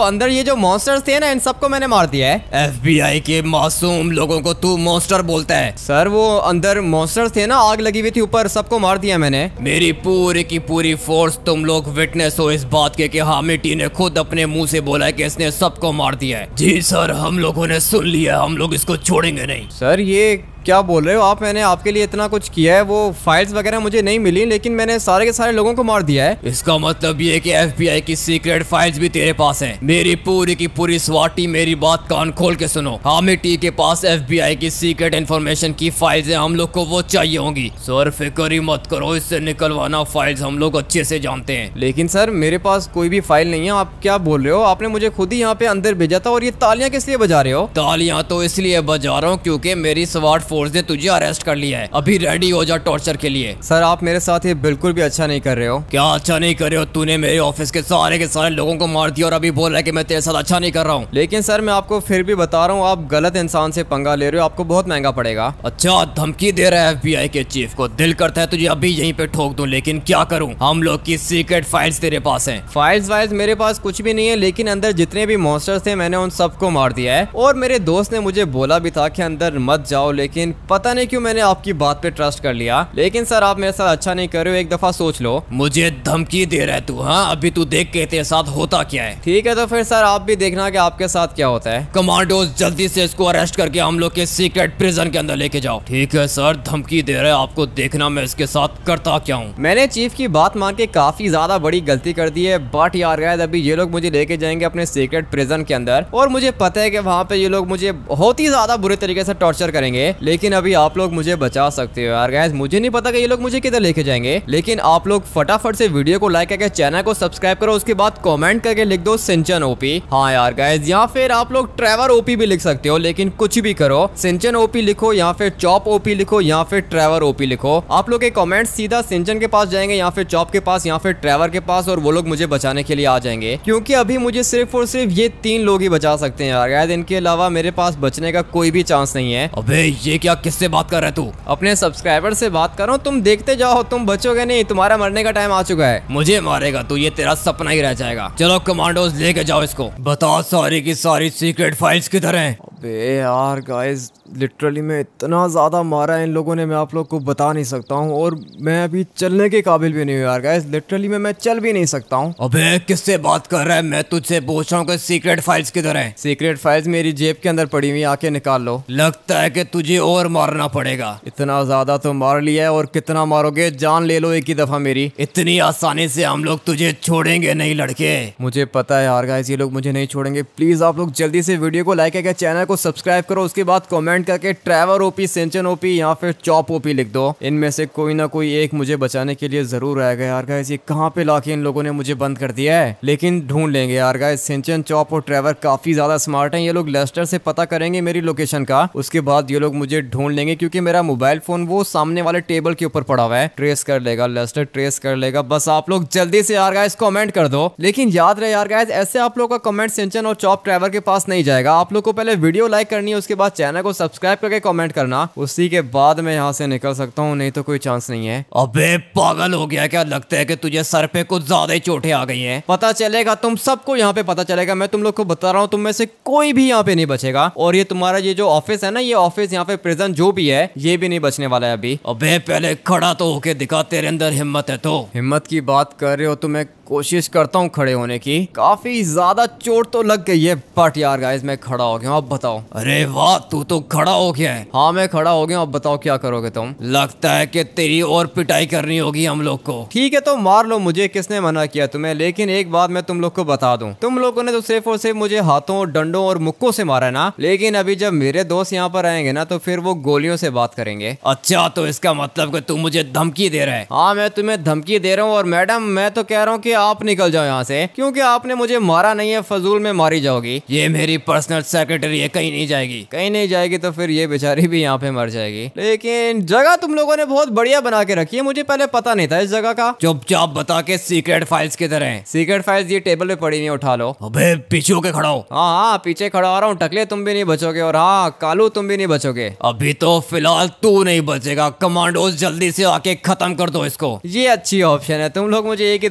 अंदर ये जो मॉन्स्टर्स थे ना, इन सबको मैंने मार दिया है। FBI के मासूम लोगों को तू मॉन्स्टर बोलता है? सर वो अंदर मॉन्स्टर्स थे ना, आग लगी हुई थी ऊपर, सबको मार दिया मैंने। मेरी पूरी की पूरी फोर्स तुम लोग विटनेस हो इस बात के कि हामिटी ने खुद अपने मुंह से बोला है कि इसने सबको मार दिया है। जी सर, हम लोगों ने सुन लिया, हम लोग इसको छोड़ेंगे नहीं। सर ये क्या बोल रहे हो आप? मैंने आपके लिए इतना कुछ किया है, वो फाइल्स वगैरह मुझे नहीं मिली, लेकिन मैंने सारे के सारे लोगों को मार दिया है। इसका मतलब ये कि FBI की सीक्रेट फाइल्स भी तेरे पास हैं। मेरी पूरी की पूरी स्वाट टीम, मेरी बात कान खोल के सुनो। हामिटी के पास FBI की सीक्रेट इन्फॉर्मेशन की फाइल्स हैं, हम लोग को वो चाहिए होंगी। सर फिक्र ही मत करो, इससे निकलवाना फाइल्स हम लोग अच्छे से जानते हैं। लेकिन सर मेरे पास कोई भी फाइल नहीं है, आप क्या बोल रहे हो? आपने मुझे खुद ही यहाँ पे अंदर भेजा था, और ये तालियां किस लिए बजा रहे हो? तालियां तो इसलिए बजा रहा हूँ क्योंकि मेरी स्वाट फोर्स ने तुझे अरेस्ट कर लिया है। अभी रेडी हो जा टॉर्चर के लिए। सर आप मेरे साथ ये बिल्कुल भी अच्छा नहीं कर रहे हो। क्या अच्छा नहीं कर रहे हो? तूने मेरे ऑफिस के सारे लोगों को मार दिया और अभी बोल रहा है कि मैं तेरे साथ अच्छा नहीं कर रहा हूँ। लेकिन सर मैं आपको फिर भी बता रहा हूँ, आप गलत इंसान से पंगा ले रहे हो, आपको बहुत महंगा पड़ेगा। अच्छा, धमकी दे रहा है FBI के चीफ को? दिल करता है तुझे अभी यहीं पे ठोक दूं, लेकिन क्या करूं, हम लोग की सीक्रेट फाइल्स तेरे पास हैं। फाइल्स वाइल्स मेरे पास कुछ भी नहीं है, लेकिन अंदर जितने भी मॉन्स्टर्स थे मैंने उन सबको मार दिया है। और मेरे दोस्त ने मुझे बोला भी था कि अंदर मत जाओ, लेकिन पता नहीं क्यों मैंने आपकी बात पे ट्रस्ट कर लिया। लेकिन सर आप मेरे साथ अच्छा नहीं कर रहे हो, एक दफा सोच लो। मुझे धमकी दे रहा है तू? हाँ, अभी तू देख के तेरे साथ होता क्या है। ठीक है तो फिर सर आप भी देखना कि आपके साथ क्या होता है। कमांडोज जल्दी से इसको अरेस्ट करके हम लोग के सीक्रेट प्रिजन के अंदर लेके जाओ। ठीक है सर, धमकी दे रहा है, आपको देखना मैं इसके साथ करता क्या हूँ। मैंने चीफ की बात मान के काफी ज्यादा बड़ी गलती कर दी है, बट यार गाइस अभी ये लोग मुझे लेके जाएंगे अपने सीक्रेट प्रिजन के अंदर, और मुझे पता है कि वहाँ पे ये लोग मुझे बहुत ही ज्यादा बुरे तरीके से टॉर्चर करेंगे। लेकिन अभी आप लोग मुझे बचा सकते हो यार गाइस, मुझे नहीं पता कि ये लोग मुझे किधर लेके जाएंगे। लेकिन आप लोग फटाफट से वीडियो को लाइक करके चैनल को सब्सक्राइब करो, उसके बाद कमेंट करके लिख दो सिंचन ओपी। हाँ यार गाइस, या फिर आप लोग ट्रेवर ओपी भी लिख सकते हो, लेकिन कुछ भी करो, सिंचन ओपी लिखो या फिर चॉप ओपी लिखो या फिर ट्रेवर ओपी लिखो। आप लोग के कमेंट सीधा सिंचन के पास जाएंगे या फिर चॉप के पास या फिर ट्रेवर के पास, और वो लोग मुझे बचाने के लिए आ जाएंगे, क्योंकि अभी मुझे सिर्फ और सिर्फ ये 3 लोग ही बचा सकते हैं यार गाइस, इनके अलावा मेरे पास बचने का कोई भी चांस नहीं है। अबे ये क्या, किससे बात कर रहा है तू? अपने सब्सक्राइबर से बात करो, तुम देखते जाओ, तुम बचोगे नहीं, तुम्हारा मरने का टाइम आ चुका है। मुझे मारेगा तू? ये तेरा सपना ही रह जाएगा। चलो कमांडोज लेके जाओ इसको। बताओ सारी की सारी सीक्रेट फाइल्स किधर हैं? अबे यार गाइस, लिटरली मैं इतना ज़्यादा मारा है इन लोगों ने, मैं आप लोग को बता नहीं सकता हूँ, और मैं अभी चलने के काबिल भी नहीं हूँ यार गाइस, लिटरली मैं चल भी नहीं सकता हूँ। अबे किससे बात कर रहा है? मैं तुझसे पूछ रहा हूँ कि सीक्रेट फाइल्स किधर हैं? सीक्रेट फाइल्स मेरी जेब के अंदर पड़ी हुई, आके निकाल लो। लगता है कि तुझे और मारना पड़ेगा। इतना ज़्यादा तो मार लिया है, और कितना मारोगे? जान ले लो एक ही दफ़ा मेरी। इतनी आसानी से हम लोग तुझे छोड़ेंगे नहीं लड़के। मुझे पता है यार गाइस, ये लोग मुझे नहीं छोड़ेंगे। प्लीज़ आप लोग जल्दी से वीडियो को लाइक करके चैनल को सब्सक्राइब करो, उसके बाद कमेंट करके ट्रेवर ओपी, सिंचन ओपी या फिर चॉप ओपी लिख दो। इनमें से कोई ना कोई एक मुझे बचाने के लिए जरूर आएगा यार गाइस। ये कहाँ पे लाके इन लोगों ने मुझे बंद कर दिया है, लेकिन ढूंढ लेंगे यार गाइस। सिंचन, चॉप और ट्रेवर काफी ज्यादा स्मार्ट हैं, ये लोग लेस्टर से पता करेंगे मेरी लोकेशन का, उसके बाद ये लोग मुझे ढूंढ लेंगे, क्योंकि मेरा मोबाइल फोन वो सामने वाले टेबल के ऊपर पड़ा हुआ है। ट्रेस कर लेगा लेस्टर, ट्रेस कर लेगा। बस आप लोग जल्दी से यार गाइस कमेंट कर दो। लेकिन याद रहे यार गाइस, ऐसे आप लोग का कमेंट सिंचन और चॉप ट्रेवर के पास नहीं जाएगा। आप लोग को पहले वीडियो लाइक करनी है, उसके बाद चैनल को सब्सक्राइब करके कमेंट करना, उसी के बाद मैं यहाँ से निकल सकता हूँ, नहीं तो कोई चांस नहीं है। अबे पागल हो गया क्या? लगता है कि तुझे सर पे कुछ ज्यादा ही चोटें आ गई हैं। पता चलेगा, तुम सबको यहाँ पे पता चलेगा। मैं तुम लोग को बता रहा हूँ, तुम में से कोई भी यहाँ पे नहीं बचेगा। और ये तुम्हारा ये जो ऑफिस है ना, ये ऑफिस यहाँ पे प्रिजन जो भी है, ये भी नहीं बचने वाला है अभी। अबे पहले खड़ा तो होके दिखा, तेरे अंदर हिम्मत है तो। हिम्मत की बात कर रहे हो तो मैं कोशिश करता हूँ खड़े होने की। काफी ज्यादा चोट तो लग गई है, बट यार गाइस मैं खड़ा हो गया हूँ। अब बताओ। अरे वाह, तू तो खड़ा हो गया है। हाँ मैं खड़ा हो गया हूँ, अब बताओ क्या करोगे तुम? लगता है कि तेरी और पिटाई करनी होगी हम लोग को। ठीक है तो मार लो मुझे, किसने मना किया तुम्हें? लेकिन एक बात मैं तुम लोग को बता दूं, तुम लोगों ने तो सिर्फ और सिर्फ मुझे हाथों, डंडों और मुक्कों से मारा है ना, लेकिन अभी जब मेरे दोस्त यहाँ पर आएंगे ना, तो फिर वो गोलियों से बात करेंगे। अच्छा, तो इसका मतलब कि तू मुझे धमकी दे रहा है? हाँ मैं तुम्हें धमकी दे रहा हूँ, और मैडम मैं तो कह रहा हूँ कि आप निकल जाओ यहाँ से, क्योंकि आपने मुझे मारा नहीं है, फजूल में मारी जाओगी। ये मेरी पर्सनल सेक्रेटरी है, कहीं नहीं जाएगी। कहीं नहीं जाएगी तो फिर ये बेचारी भी यहाँ पे मर जाएगी। लेकिन जगह तुम लोगों ने बहुत बढ़िया बना के रखी है, मुझे पहले पता नहीं था इस जगह का। चुपचाप बता के सीक्रेट फाइल्स किधर हैं? सीक्रेट फाइल्स ये टेबल पे पड़ी हुई है, उठा लो। अबे पीछे होके खड़ा हो। हाँ हाँ पीछे खड़ा हो रहा हूँ। टकले तुम भी नहीं बचोगे, और हाँ कालू तुम भी नहीं बचोगे। अभी तो फिलहाल तू नहीं बचेगा। कमांडोज जल्दी से आके खत्म कर दो इसको। ये अच्छी ऑप्शन है, तुम लोग मुझे एक ही दफा मार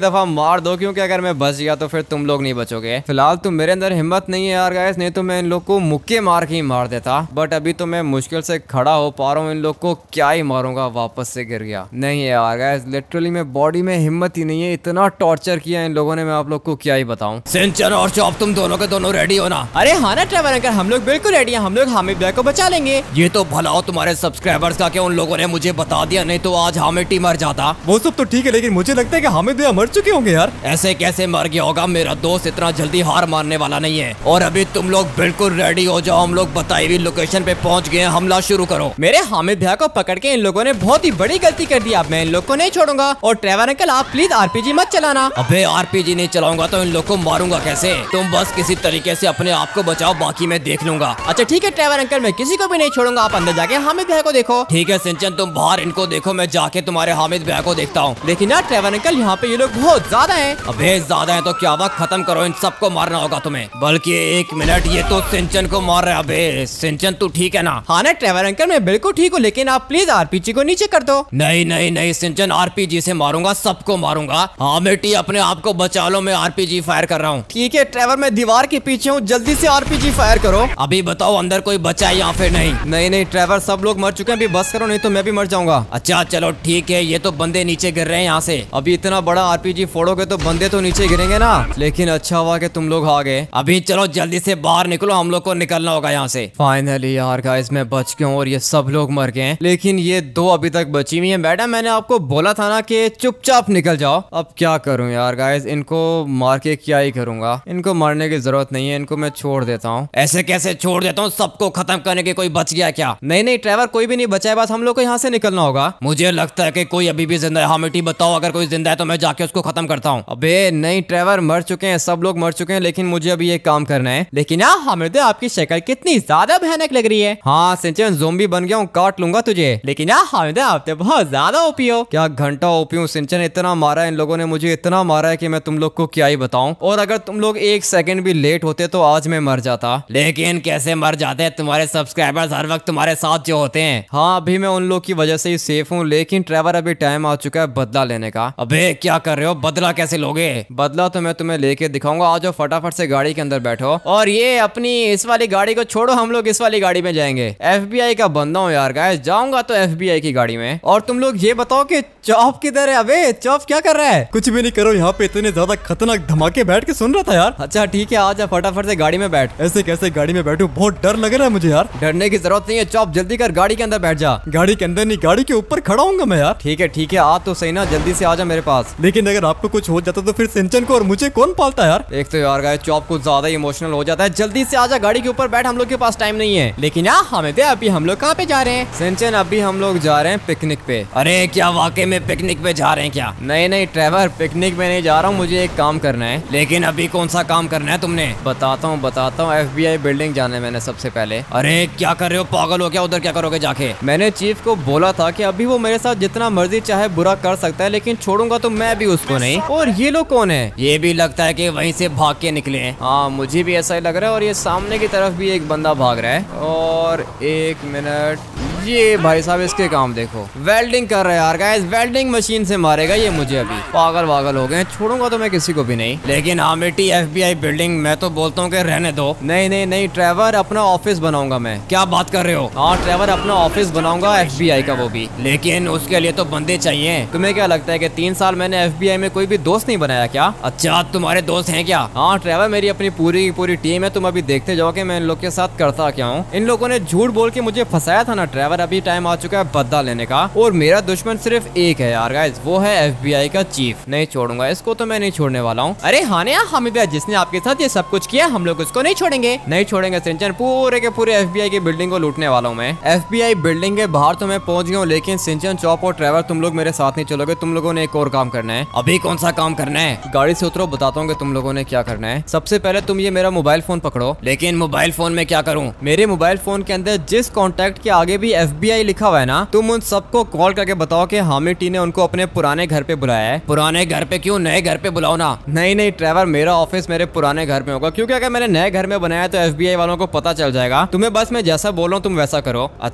मार दो, क्योंकि अगर मैं बच गया तो फिर तुम लोग नहीं बचोगे। फिलहाल तो मेरे अंदर हिम्मत नहीं है यार गाइस, नहीं तो मैं इन लोग को मुक्के मार के ही मार देता। बट अभी तो मैं मुश्किल से खड़ा हो पा रहा हूँ, इन लोग को क्या ही मारूंगा, वापस से गिर गया। नहीं है यार गाइस, लिटरली मैं बॉडी में हिम्मत ही नहीं है, इतना टॉर्चर किया इन लोगों ने, मैं आप लोग को क्या ही बताऊं। सिंचन और चॉप तुम दोनों के दोनों रेडी हो ना? अरे हाँ ना ट्रेवर अंकल, हम लोग बिल्कुल रेडी हैं, हम लोग हामिद भाई को बचा लेंगे। ये तो भला हो तुम्हारे सब्सक्राइबर्स का कि उन लोगों ने मुझे बता दिया, नहीं तो आज हामिद मर जाता। वो सब तो ठीक है, लेकिन मुझे लगता है कि हामिद भैया मर चुके होंगे यार। ऐसे कैसे मर गया होगा? मेरा दोस्त इतना जल्दी हार मारने वाला नहीं है। और अभी तुम लोग बिल्कुल रेडी हो जाओ, हम लोग बताई हुई लोकेशन पे पहुंच गए, हमला शुरू करो। मेरे हामिद भैया को पकड़ के इन लोगों ने बहुत ही बड़ी गलती कर दी, अब मैं इन लोग को नहीं छोड़ूंगा। और ट्रेवर अंकल आप प्लीज आरपीजी मत चलाना। अबे आरपीजी नहीं चलाऊंगा तो इन लोग को मारूंगा कैसे? तुम बस किसी तरीके से अपने आप को बचाओ, बाकी मैं देख लूंगा। अच्छा ठीक है ट्रेवर अंकल, मैं किसी को भी नहीं छोड़ूंगा, आप अंदर जाके हामिद भैया को देखो। ठीक है सिंचन, तुम बाहर इनको देखो, मैं जाके तुम्हारे हामिद भैया को देखता हूँ। लेकिन यार ट्रेवर अंकल, यहाँ पे ये लोग बहुत ज्यादा हैं। अबे ज्यादा है तो क्या हुआ, खत्म करो, इन सबको मारना होगा तुम्हें। बल्कि एक मिनट, ये तो सिंचन को मार रहा है। अबे सिंचन तू ठीक है ना? हाँ ना ट्रेवर अंकल, मैं बिल्कुल ठीक हूँ, लेकिन आप प्लीज आरपीजी को नीचे कर दो। नहीं नहीं नहीं सिंचन, आरपीजी से मारूंगा, सबको मारूंगा। हाँ बेटी अपने आप को बचा लो, मैं आरपीजी फायर कर रहा हूँ। ठीक है ट्रेवर, मैं दीवार के पीछे हूँ, जल्दी से आरपीजी फायर करो। अभी बताओ अंदर कोई बचा है या फिर नहीं? नहीं ट्रेवर, सब लोग मर चुके हैं, अभी बस करो नहीं तो मैं भी मर जाऊंगा। अच्छा चलो ठीक है, ये तो बंदे नीचे गिर रहे हैं यहाँ से। अभी इतना बड़ा आरपीजी फोड़ोगे तो बंदे तो नीचे गिरेंगे ना, लेकिन अच्छा हुआ कि तुम लोग आ गए। अभी चलो जल्दी से बाहर निकलो, हम लोग को निकलना होगा यहाँ से। फाइनली यार गाइस, मैं बच गया हूँ और ये सब लोग मर गए हैं, लेकिन ये दो अभी तक बची हुई है। मैडम मैंने आपको बोला था ना कि चुपचाप निकल जाओ। अब क्या करूँ यार गाइस, इनको मार के क्या ही करूंगा, इनको मारने की जरूरत नहीं है, इनको मैं छोड़ देता हूँ। ऐसे कैसे छोड़ देता हूँ? सबको खत्म करने के कोई बच गया क्या? नहीं ट्रेवर, कोई भी नहीं बचा है, बस हम लोग को यहाँ से निकलना होगा। मुझे लगता है कि कोई अभी भी जिंदा है। हाँ बेटी बताओ, अगर कोई जिंदा है तो मैं जाके उसको खत्म करता हूँ। अबे नहीं ट्रेवर, मर चुके हैं, सब लोग मर चुके हैं, लेकिन मुझे अभी ये काम करना है। लेकिन यार हामिद, आपकी शक्ल कितनी ज्यादा भयानक लग रही है। हाँ सिंचन, ज़ोंबी बन गया हूँ, काट लूंगा तुझे। लेकिन यार हामिद, आप तो बहुत ज्यादा ओपी हो। क्या घंटा ओपी हूँ सिंचन, इतना मारा है इन लोगों ने मुझे, इतना मारा है कि मैं तुम लोग को क्या ही बताऊं। और अगर तुम लोग एक सेकंड भी लेट होते तो आज मैं मर जाता। लेकिन कैसे मर जाते हैं? तुम्हारे सब्सक्राइबर्स हर वक्त तुम्हारे साथ जो होते हैं। हाँ अभी मैं उन लोग की वजह से ही सेफ हूँ, लेकिन ट्रेवर अभी टाइम आ चुका है बदला लेने का। अबे क्या कर रहे हो? बदला कैसे लोगे? बदला तो मैं तुम्हें लेके दिखाऊंगा, आ जाओ फटाफट से गाड़ी के अंदर बैठो। और ये अपनी इस वाली गाड़ी को छोड़ो, हम लोग इस वाली गाड़ी में जाएंगे। FBI का बंदा हूँ यार गाइस, जाऊंगा तो FBI की गाड़ी में। और तुम लोग ये बताओ कि चॉप किधर है? अबे चॉप क्या कर रहा है? कुछ भी नहीं करो, यहाँ पे इतने ज्यादा खतरनाक धमाके बैठ के सुन रहा था यार। अच्छा ठीक है, आ जा फटाफट से गाड़ी में बैठ। ऐसे कैसे गाड़ी में बैठूं, बहुत डर लग रहा है मुझे यार। डरने की जरूरत नहीं है चॉप, जल्दी कर, गाड़ी के अंदर बैठ जा। गाड़ी के अंदर नहीं, गाड़ी के ऊपर खड़ा हूँ मैं यार। ठीक है आ तो सही ना, जल्दी से आ जा मेरे पास। लेकिन अगर आपको कुछ हो जाता तो फिर सिंचन को और मुझे कौन पालता यार? एक तो यार गाइस चॉप कुछ ज्यादा इमोशनल हो जाता है, जल्दी से आजा, गाड़ी के ऊपर बैठ, हम लोग के पास टाइम नहीं है। लेकिन यार हामिद, अभी हम लोग कहाँ पे जा रहे हैं? सिंचन अभी हम लोग जा रहे हैं पिकनिक पे। अरे क्या वाकई में पिकनिक पे जा रहे हैं क्या? नहीं ट्रेवर, पिकनिक में नहीं जा रहा हूँ, मुझे एक काम करना है। लेकिन अभी कौन सा काम करना है तुमने? बताता हूँ FBI बिल्डिंग जाना है मैंने सबसे पहले। अरे क्या कर रहे हो, पागल हो क्या? उधर क्या करोगे जाके? मैंने चीफ को बोला था कि अभी वो मेरे साथ जितना मर्जी चाहे बुरा कर सकता है, लेकिन छोड़ूंगा तो मैं भी उसको नहीं। और ये लोग कौन है? ये भी लगता है कि वहीं से भाग के निकले हैं। हाँ मुझे भी ऐसा ही लग रहा है। और ये सामने की तरफ भी एक बंदा भाग रहा है। और एक मिनट, ये भाई साहब इसके काम देखो, वेल्डिंग कर रहा है यार गाइस, वेल्डिंग मशीन से मारेगा ये मुझे। अभी पागल हो गए, छोड़ूंगा तो मैं किसी को भी नहीं। लेकिन हाँ बेटी, FBI बिल्डिंग मैं तो बोलता हूँ कि रहने दो। नहीं ट्रेवर, अपना ऑफिस बनाऊंगा मैं। क्या बात कर रहे हो? हाँ ट्रेवर, अपना ऑफिस बनाऊंगा FBI का, वो भी। लेकिन उसके लिए तो बंदे चाहिए। तुम्हें क्या लगता है कि 3 साल मैंने FBI में कोई भी दोस्त नहीं बनाया क्या? अच्छा तुम्हारे दोस्त हैं क्या? हाँ ट्रेवर, मेरी अपनी पूरी टीम है, तुम अभी देखते जाओ कि मैं इन लोग के साथ करता क्या हूँ। इन लोगों ने झूठ बोल के मुझे फंसाया था ना ट्रेवर, अभी टाइम आ चुका है बदला लेने का। और मेरा दुश्मन सिर्फ एक है यार गाइस, वो है FBI का चीफ। नहीं छोड़ूंगा इसको, तो मैं नहीं छोड़ने वाला हूँ। अरे हाँ ना हामिद भैया, जिसने आपके साथ ये सब कुछ किया, हम लोग उसको नहीं छोड़ेंगे। नहीं छोड़ेंगे सिंचन, पूरे के पूरे FBI की बिल्डिंग को लूटने वाला हूँ मैं। FBI बिल्डिंग के बाहर तो मैं पहुंच गया हूँ, लेकिन सिंचन, चॉप और ट्रेवर तुम लोग मेरे साथ नहीं चलोगे, तुम लोगों ने एक और काम करना है। अभी कौन सा काम करना है? गाड़ी से उतरो, बताता हूँ कि तुम लोगों ने क्या करना है। सबसे पहले तुम ये मेरा मोबाइल फोन पकड़ो। लेकिन मोबाइल फोन में क्या करूँ? मेरे मोबाइल फोन के अंदर जिस कॉन्टेक्ट के आगे भी FBI लिखा हुआ है ना, तुम उन सबको कॉल करके बताओ कि हामिद टी ने उनको अपने पुराने घर पे बुलाया है। पुराने घर पे क्यों, नए घर पे बुलाओ ना। नहीं ट्रेवर, मेरा ऑफिस मेरे पुराने घर में होगा, क्योंकि अगर मैंने नए घर में बनाया तो FBI वालों को पता चल जाएगा। तुम्हें बस मैं जैसा बोल रहा हूँ तुम वैसा करो। अच्छा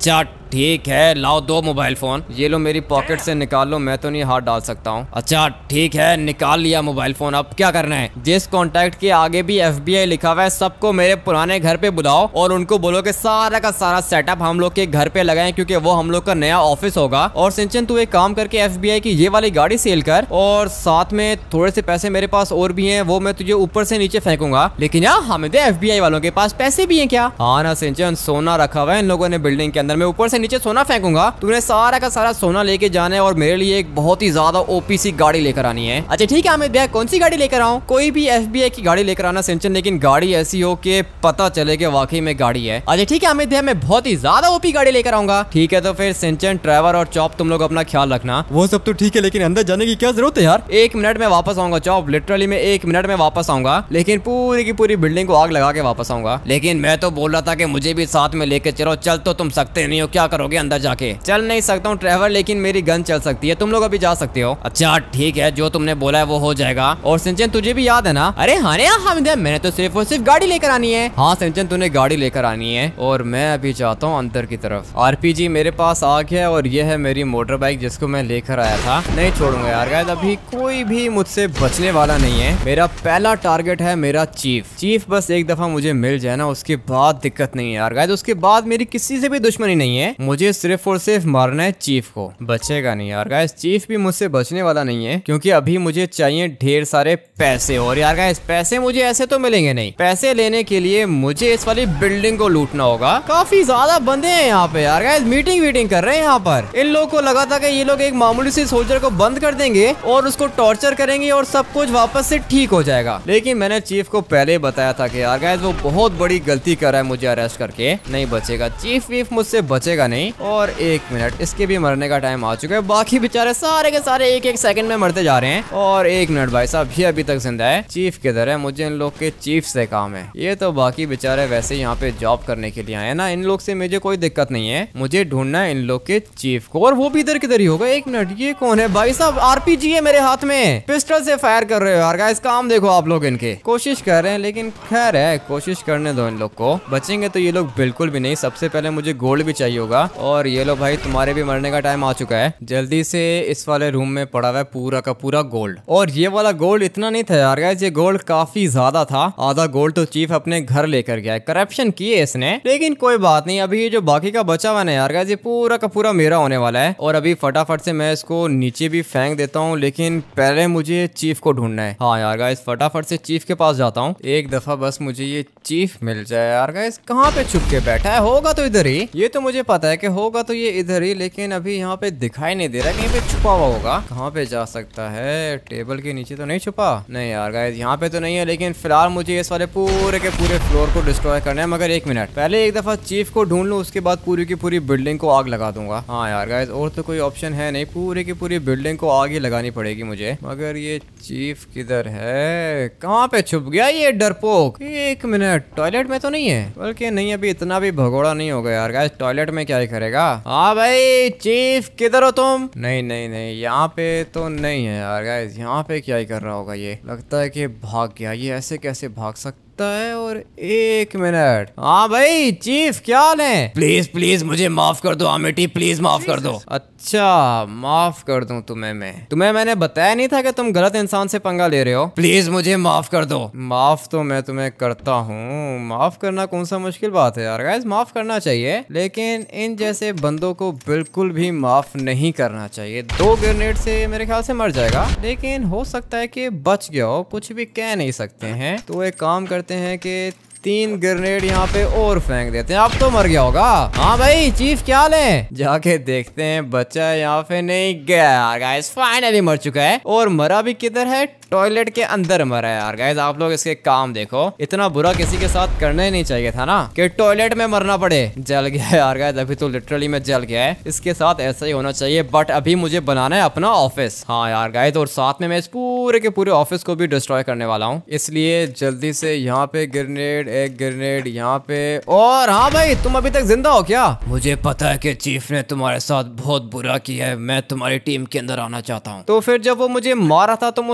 ठीक है, लाओ 2 मोबाइल फोन। ये लो मेरी पॉकेट से निकाल लो, मैं तो नहीं हाथ डाल सकता हूँ। अच्छा ठीक है, निकाल लिया मोबाइल फोन। अब क्या करना है? जिस कॉन्टैक्ट के आगे भी FBI लिखा हुआ है सबको मेरे पुराने घर पे बुलाओ और उनको बोलो कि सारा का सारा सेटअप हम लोग के घर पे लगाएं, क्योंकि वो हम लोग का नया ऑफिस होगा। और सिंचन तू एक काम करके FBI की ये वाली गाड़ी सेल कर, और साथ में थोड़े से पैसे मेरे पास और भी हैं, वो मैं तुझे ऊपर से नीचे फेंकूंगा। लेकिन यार हमें FBI वालों के पास पैसे भी हैं क्या? हाँ ना सिंचन, सोना रखा हुआ है इन लोगों ने बिल्डिंग के अंदर, मैं ऊपर से नीचे सोना फेंकूंगा। तूने सारा का सारा सोना लेके जाना है और मेरे लिए एक बहुत ही ज्यादा OP सी गाड़ी लेकर आनी है। अच्छा ठीक है हामिद भैया, कौन सी गाड़ी लेकर आऊं? कोई भी FBI की गाड़ी लेकर आना सिंचन, लेकिन गाड़ी ऐसी हो कि पता चले कि वाकई में गाड़ी है। अच्छा ठीक है हामिद भैया, मैं बहुत ही ज्यादा OP गाड़ी लेकर आऊंगा। ठीक है तो फिर सिंचन, ट्रेवर और चॉप तुम लोग अपना ख्याल रखना। वो सब तो ठीक है, लेकिन अंदर जाने की क्या जरूरत है यार? 1 मिनट में वापस आऊंगा चॉप, लिटरली मैं 1 मिनट में वापस आऊंगा, लेकिन पूरी की पूरी बिल्डिंग को आग लगा के वापस आऊंगा। लेकिन मैं तो बोल रहा था कि मुझे भी साथ में लेके चलो। चल तो तुम सकते नहीं हो, क्या करोगे अंदर जाके? चल नहीं सकता हूँ ट्रेवर, लेकिन मेरी गन चल सकती है, तुम लोग अभी जा सकते हो। अच्छा ठीक है, जो तुमने बोला है वो हो जाएगा। और सिंचन तुझे भी याद है ना? अरे हाँ हामिद भैया, मैंने तो सिर्फ और सिर्फ गाड़ी लेकर आनी है। हाँ सिंचन, तूने गाड़ी लेकर आनी है और मैं अभी जाता हूँ अंदर की तरफ। RPG मेरे पास आ गया और ये है मेरी मोटर बाइक जिसको मैं लेकर आया था। नहीं छोड़ूंगा यार गाइस, अभी कोई भी मुझसे बचने वाला नहीं है। मेरा पहला टारगेट है मेरा चीफ। बस एक दफा मुझे मिल जाए ना, उसके बाद दिक्कत नहीं है यार गाइस, उसके बाद मेरी किसी से भी दुश्मनी नहीं है। मुझे सिर्फ और सिर्फ मारना है चीफ को, बचेगा नहीं यार गाइस। चीफ भी मुझसे बचने वाला नहीं है, क्योंकि अभी मुझे चाहिए ढेर सारे पैसे। और यार गाइस पैसे मुझे ऐसे तो मिलेंगे नहीं, पैसे लेने के लिए मुझे इस वाली बिल्डिंग को लूटना होगा। काफी ज्यादा बंदे हैं यहाँ पे यार गाइस, मीटिंग कर रहे हैं यहाँ पर। इन लोगों को लगा था कि ये लोग एक मामूली सी सोल्जर को बंद कर देंगे और उसको टॉर्चर करेंगे और सब कुछ वापस से ठीक हो जाएगा, लेकिन मैंने चीफ को पहले ही बताया था कि यार गाइस वो बहुत बड़ी गलती कर रहा है मुझे अरेस्ट करके। नहीं बचेगा चीफ वीफ, मुझसे बचेगा नहीं। और 1 मिनट, इसके भी मरने का टाइम आ चुका है। बाकी बेचारे सारे के सारे 1-1 सेकंड में मरते जा रहे हैं। और 1 मिनट भाई साहब, ये अभी तक जिंदा है। चीफ किधर है? मुझे इन लोग के चीफ से काम है। ये तो बाकी बेचारे वैसे यहाँ पे जॉब करने के लिए आए ना, इन लोग से मुझे कोई दिक्कत नहीं है। मुझे ढूंढना है इन लोग के चीफ को, और वो भी इधर किधर ही होगा। 1 मिनट, ये कौन है भाई साहब? RPG है मेरे हाथ में, पिस्टल से फायर कर रहे हो यार गाइस। काम देखो आप लोग, इनके कोशिश कर रहे हैं, लेकिन खैर है, कोशिश करने दो इन लोग को। बचेंगे तो ये लोग बिल्कुल भी नहीं। सबसे पहले मुझे गोल्ड भी चाहिए होगा। और ये लो भाई, तुम्हारे भी मरने का टाइम आ चुका है। जल्दी से इस वाले रूम में पड़ा हुआ है पूरा का पूरा गोल्ड। और ये वाला गोल्ड इतना नहीं था यार गाइस, ये गोल्ड काफी ज्यादा था। आधा गोल्ड तो चीफ अपने घर लेकर गया है, करप्शन की है इसने। लेकिन कोई बात नहीं, अभी ये जो बाकी का बचा हुआ है यार गाइस, ये पूरा का पूरा मेरा होने वाला है। और अभी फटाफट से मैं इसको नीचे भी फेंक देता हूँ, लेकिन पहले मुझे चीफ को ढूंढना है। हाँ यार गाइस, फटाफट से चीफ के पास जाता हूँ। एक दफा बस मुझे ये चीफ मिल जाए यार गाइस। कहाँ पे छुप के बैठा है? होगा तो इधर ही, ये तो मुझे पता है कि होगा तो ये इधर ही, लेकिन अभी यहाँ पे दिखाई नहीं दे रहा, कहीं पे छुपा हुआ होगा। कहाँ पे जा सकता है? टेबल के नीचे तो नहीं छुपा? नहीं यार गाइस, यहाँ पे तो नहीं है, लेकिन फिलहाल मुझे इस वाले पूरे के पूरे फ्लोर को डिस्ट्रॉय करना है। मगर 1 मिनट, पहले एक दफा चीफ को ढूंढ लूं, उसके बाद पूरी की पूरी बिल्डिंग को आग लगा दूंगा। हाँ यार गाइस, और तो कोई ऑप्शन है नहीं, पूरी की पूरी बिल्डिंग को आग ही लगानी पड़ेगी मुझे। मगर ये चीफ किधर है? कहाँ पे छुप गया ये डरपोक? 1 मिनट, टॉयलेट में तो नहीं है? बल्कि नहीं, अभी इतना भी भगोड़ा नहीं होगा यार गाइस, टॉयलेट में क्या ही करेगा। हाँ भाई चीफ, किधर हो तुम? नहीं नहीं नहीं, यहाँ पे तो नहीं है यार गाइस, यहाँ पे क्या ही कर रहा होगा ये? लगता है कि भाग गया। ये ऐसे कैसे भाग सकता है? और 1 मिनट, हाँ भाई चीफ, क्या हाल है? प्लीज प्लीज मुझे माफ कर दो आमिटी, प्लीज माफ कर दो। अच्छा, माफ कर दूं तुम्हें मैंने बताया नहीं था कि तुम गलत इंसान से पंगा ले रहे हो? प्लीज मुझे माफ कर दो। माफ तो मैं तुम्हें करता हूँ, माफ करना कौन सा मुश्किल बात है यार गाइस, माफ करना चाहिए। लेकिन इन जैसे बंदों को बिल्कुल भी माफ नहीं करना चाहिए। 2 ग्रेनेड से मेरे ख्याल से मर जाएगा, लेकिन हो सकता है कि बच गया हो, कुछ भी कह नहीं सकते हैं। तो एक काम करते हैं कि 3 ग्रेनेड यहाँ पे और फेंक देते हैं। अब तो मर गया होगा। हाँ भाई चीफ, क्या हाल है? जाके देखते हैं, बच्चा यहाँ पे नहीं गया गाइस, फाइनली मर चुका है। और मरा भी किधर है? टॉयलेट के अंदर मरा है यार गाइस। आप लोग इसके काम देखो, इतना बुरा किसी के साथ करना ही नहीं चाहिए था ना, कि टॉयलेट में मरना पड़े। जल गया है यार गाइस, अभी तो लिटरली में जल गया है। इसके साथ ऐसा ही होना चाहिए, बट अभी मुझे बनाना है अपना ऑफिस। हाँ यार गाइस, और साथ में मैं इस पूरे के पूरे ऑफिस को भी डिस्ट्रॉय करने वाला हूँ। इसलिए जल्दी से यहाँ पे ग्रेनेड, एक ग्रेनेड यहाँ पे। और हाँ भाई, तुम अभी तक जिंदा हो क्या? मुझे पता है कि चीफ ने तुम्हारे साथ बहुत बुरा किया है, मैं तुम्हारी टीम के अंदर आना चाहता हूँ। तो फिर जब वो मुझे मारा था तुम उस टाइम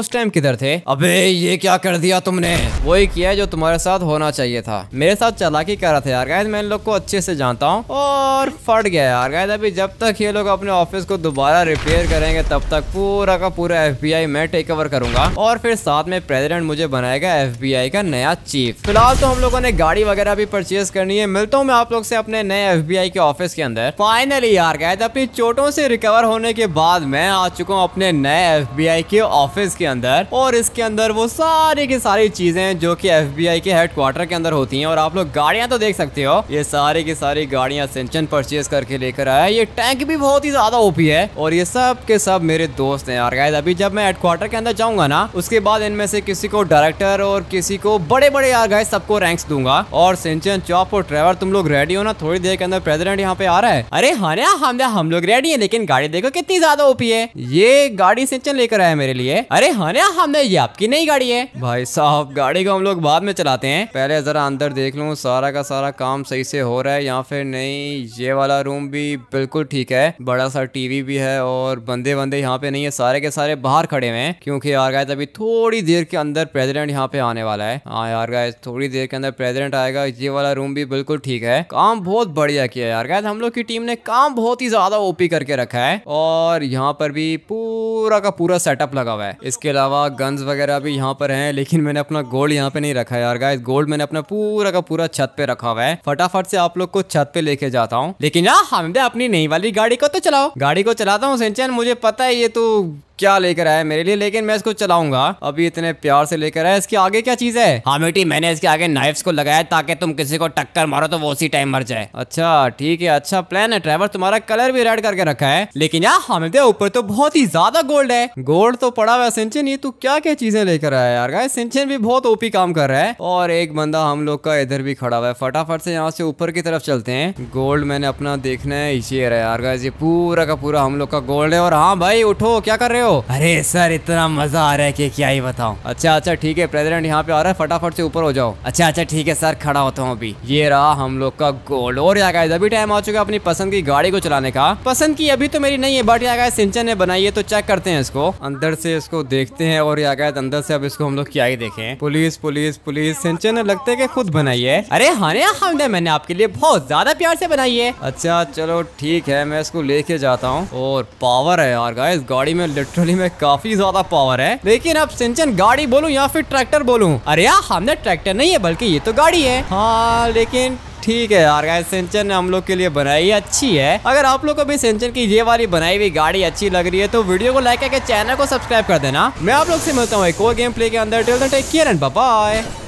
किधर थे? अबे ये क्या कर दिया तुमने? वही किया जो तुम्हारे साथ होना चाहिए था। मेरे साथ चालाकी कर रहा था यार गाइस, मैं इन लोग को अच्छे से जानता हूँ और फट गया यार गाइस। अभी जब तक ये लोग अपने ऑफिस को दोबारा रिपेयर करेंगे तब तक पूरा का पूरा FBI मैं टेक ओवर करूंगा और फिर साथ में प्रेसिडेंट मुझे बनाएगा FBI का नया चीफ। फिलहाल तो हम लोगों ने गाड़ी वगैरह भी परचेज करनी है। मिलता हूँ मैं आप लोग से अपने नए FBI के ऑफिस के अंदर। फाइनली यार गाइस, अपनी चोटों से रिकवर होने के बाद मैं आ चुका हूँ अपने नए FBI के ऑफिस के अंदर और इसके अंदर वो सारी की सारी चीजें जो कि FBI के हेडक्वार्टर के अंदर होती हैं। और आप लोग गाड़ियां तो देख सकते हो, ये सारी की सारी गाड़ियां सिंचन परचेज करके लेकर आया। ये टैंक भी बहुत ही ज्यादा ओपी है और ये सब के सब मेरे दोस्त हैं यार गाइस। अभी जब मैं हेडक्वार्टर के अंदर जाऊंगा ना, उसके बाद इनमें से किसी को डायरेक्टर और किसी को बड़े बड़े यार गाइस सबको रैंक्स दूंगा। और सिंचन, चॉप और ट्रेवर तुम लोग रेडी हो ना? थोड़ी देर के अंदर प्रेसिडेंट यहाँ पे आ रहा है। अरे हाँ ना, हम लोग रेडी है, लेकिन गाड़ी देखो कितनी ज्यादा ओपी है। ये गाड़ी सिंचन लेकर आया मेरे लिए। अरे हाँ ना, हमने ये आपकी नई गाड़ी है। भाई साहब, गाड़ी को हम लोग बाद में चलाते हैं, पहले जरा अंदर देख लूं सारा का सारा काम सही से हो रहा है या फिर नहीं। ये वाला रूम भी बिल्कुल ठीक है, बड़ा सा टीवी भी है और बंदे यहाँ पे नहीं है, सारे के सारे बाहर खड़े हुए हैं क्योंकि यार गाइस अभी थोड़ी देर के अंदर प्रेसिडेंट यहाँ पे आने वाला है। हाँ यार गाइस, थोड़ी देर के अंदर प्रेसिडेंट आएगा। ये वाला रूम भी बिल्कुल ठीक है, काम बहुत बढ़िया किया यार गाइस। हम लोग की टीम ने काम बहुत ही ज्यादा ओपी करके रखा है और यहाँ पर भी पूरा का पूरा सेटअप लगा हुआ है। इसके अलावा गन्स वगैरह भी यहाँ पर हैं, लेकिन मैंने अपना गोल्ड यहाँ पे नहीं रखा है यार गाइस। गोल्ड मैंने अपना पूरा का पूरा छत पे रखा हुआ है। फटाफट से आप लोग को छत पे लेके जाता हूँ। लेकिन यार हमने अपनी नई वाली गाड़ी को तो चलाओ। गाड़ी को चलाता हूँ सिंचन, मुझे पता है ये तो क्या लेकर आया मेरे लिए, लेकिन मैं इसको चलाऊंगा। अभी इतने प्यार से लेकर आया। इसके आगे क्या चीज है? हाँ बेटी, मैंने इसके आगे नाइफ्स को लगाया ताकि तुम किसी को टक्कर मारो तो वो उसी टाइम मर जाए। अच्छा ठीक है, अच्छा प्लान है ट्रेवर। तुम्हारा कलर भी रेड करके रखा है। लेकिन यार हमें ऊपर तो बहुत ही ज्यादा गोल्ड है। गोल्ड तो पड़ा हुआ है सिंचन। ये तू क्या क्या चीजें लेकर आया यार गाइस। सिंचन भी बहुत ओपी काम कर रहा है और एक बंदा हम लोग का इधर भी खड़ा हुआ है। फटाफट से यहाँ से ऊपर की तरफ चलते हैं। गोल्ड मैंने अपना देखना है, ये रहा यार गाइस, ये पूरा का पूरा हम लोग का गोल्ड है। और हाँ भाई उठो, क्या कर रहे हो? अरे सर इतना मजा आ रहा है कि क्या ही बताऊं। अच्छा ठीक है, प्रेसिडेंट यहाँ पे आ रहा है, फटाफट से ऊपर हो जाओ। अच्छा ठीक है सर, खड़ा होता हूँ अभी। ये रहा हम लोग का गोल्ड। और यार गाइस, अभी टाइम आ चुका है अपनी पसंद की गाड़ी को चलाने का। पसंद की अभी तो मेरी नहीं है, बट यार गाइस सिंचन ने बनाई है तो चेक करते हैं इसको। अंदर से इसको देखते हैं और यार गाइस अंदर से अब इसको हम लोग क्या ही देखें। पुलिस पुलिस पुलिस, सिंचन ने लगता है कि खुद बनाई है। अरे हाँ हमने मैंने आपके लिए बहुत ज्यादा प्यार से बनाई है। अच्छा चलो ठीक है, मैं इसको लेके जाता हूँ। और पावर है यार गाइस गाड़ी में, लिटरली में काफी ज्यादा पावर है। लेकिन अब सिंचन गाड़ी बोलूं या फिर ट्रैक्टर बोलूं? अरे यार हमने ट्रैक्टर नहीं है बल्कि ये तो गाड़ी है। हाँ लेकिन ठीक है यार गाइस, सिंचन ने हम लोग के लिए बनाई है, अच्छी है। अगर आप लोग को भी सिंचन की ये वाली बनाई हुई गाड़ी अच्छी लग रही है तो वीडियो को लाइक करके चैनल को सब्सक्राइब कर देना। मैं आप लोग से मिलता हूँ एक और गेम प्ले के अंदर। Till then take care and bye bye.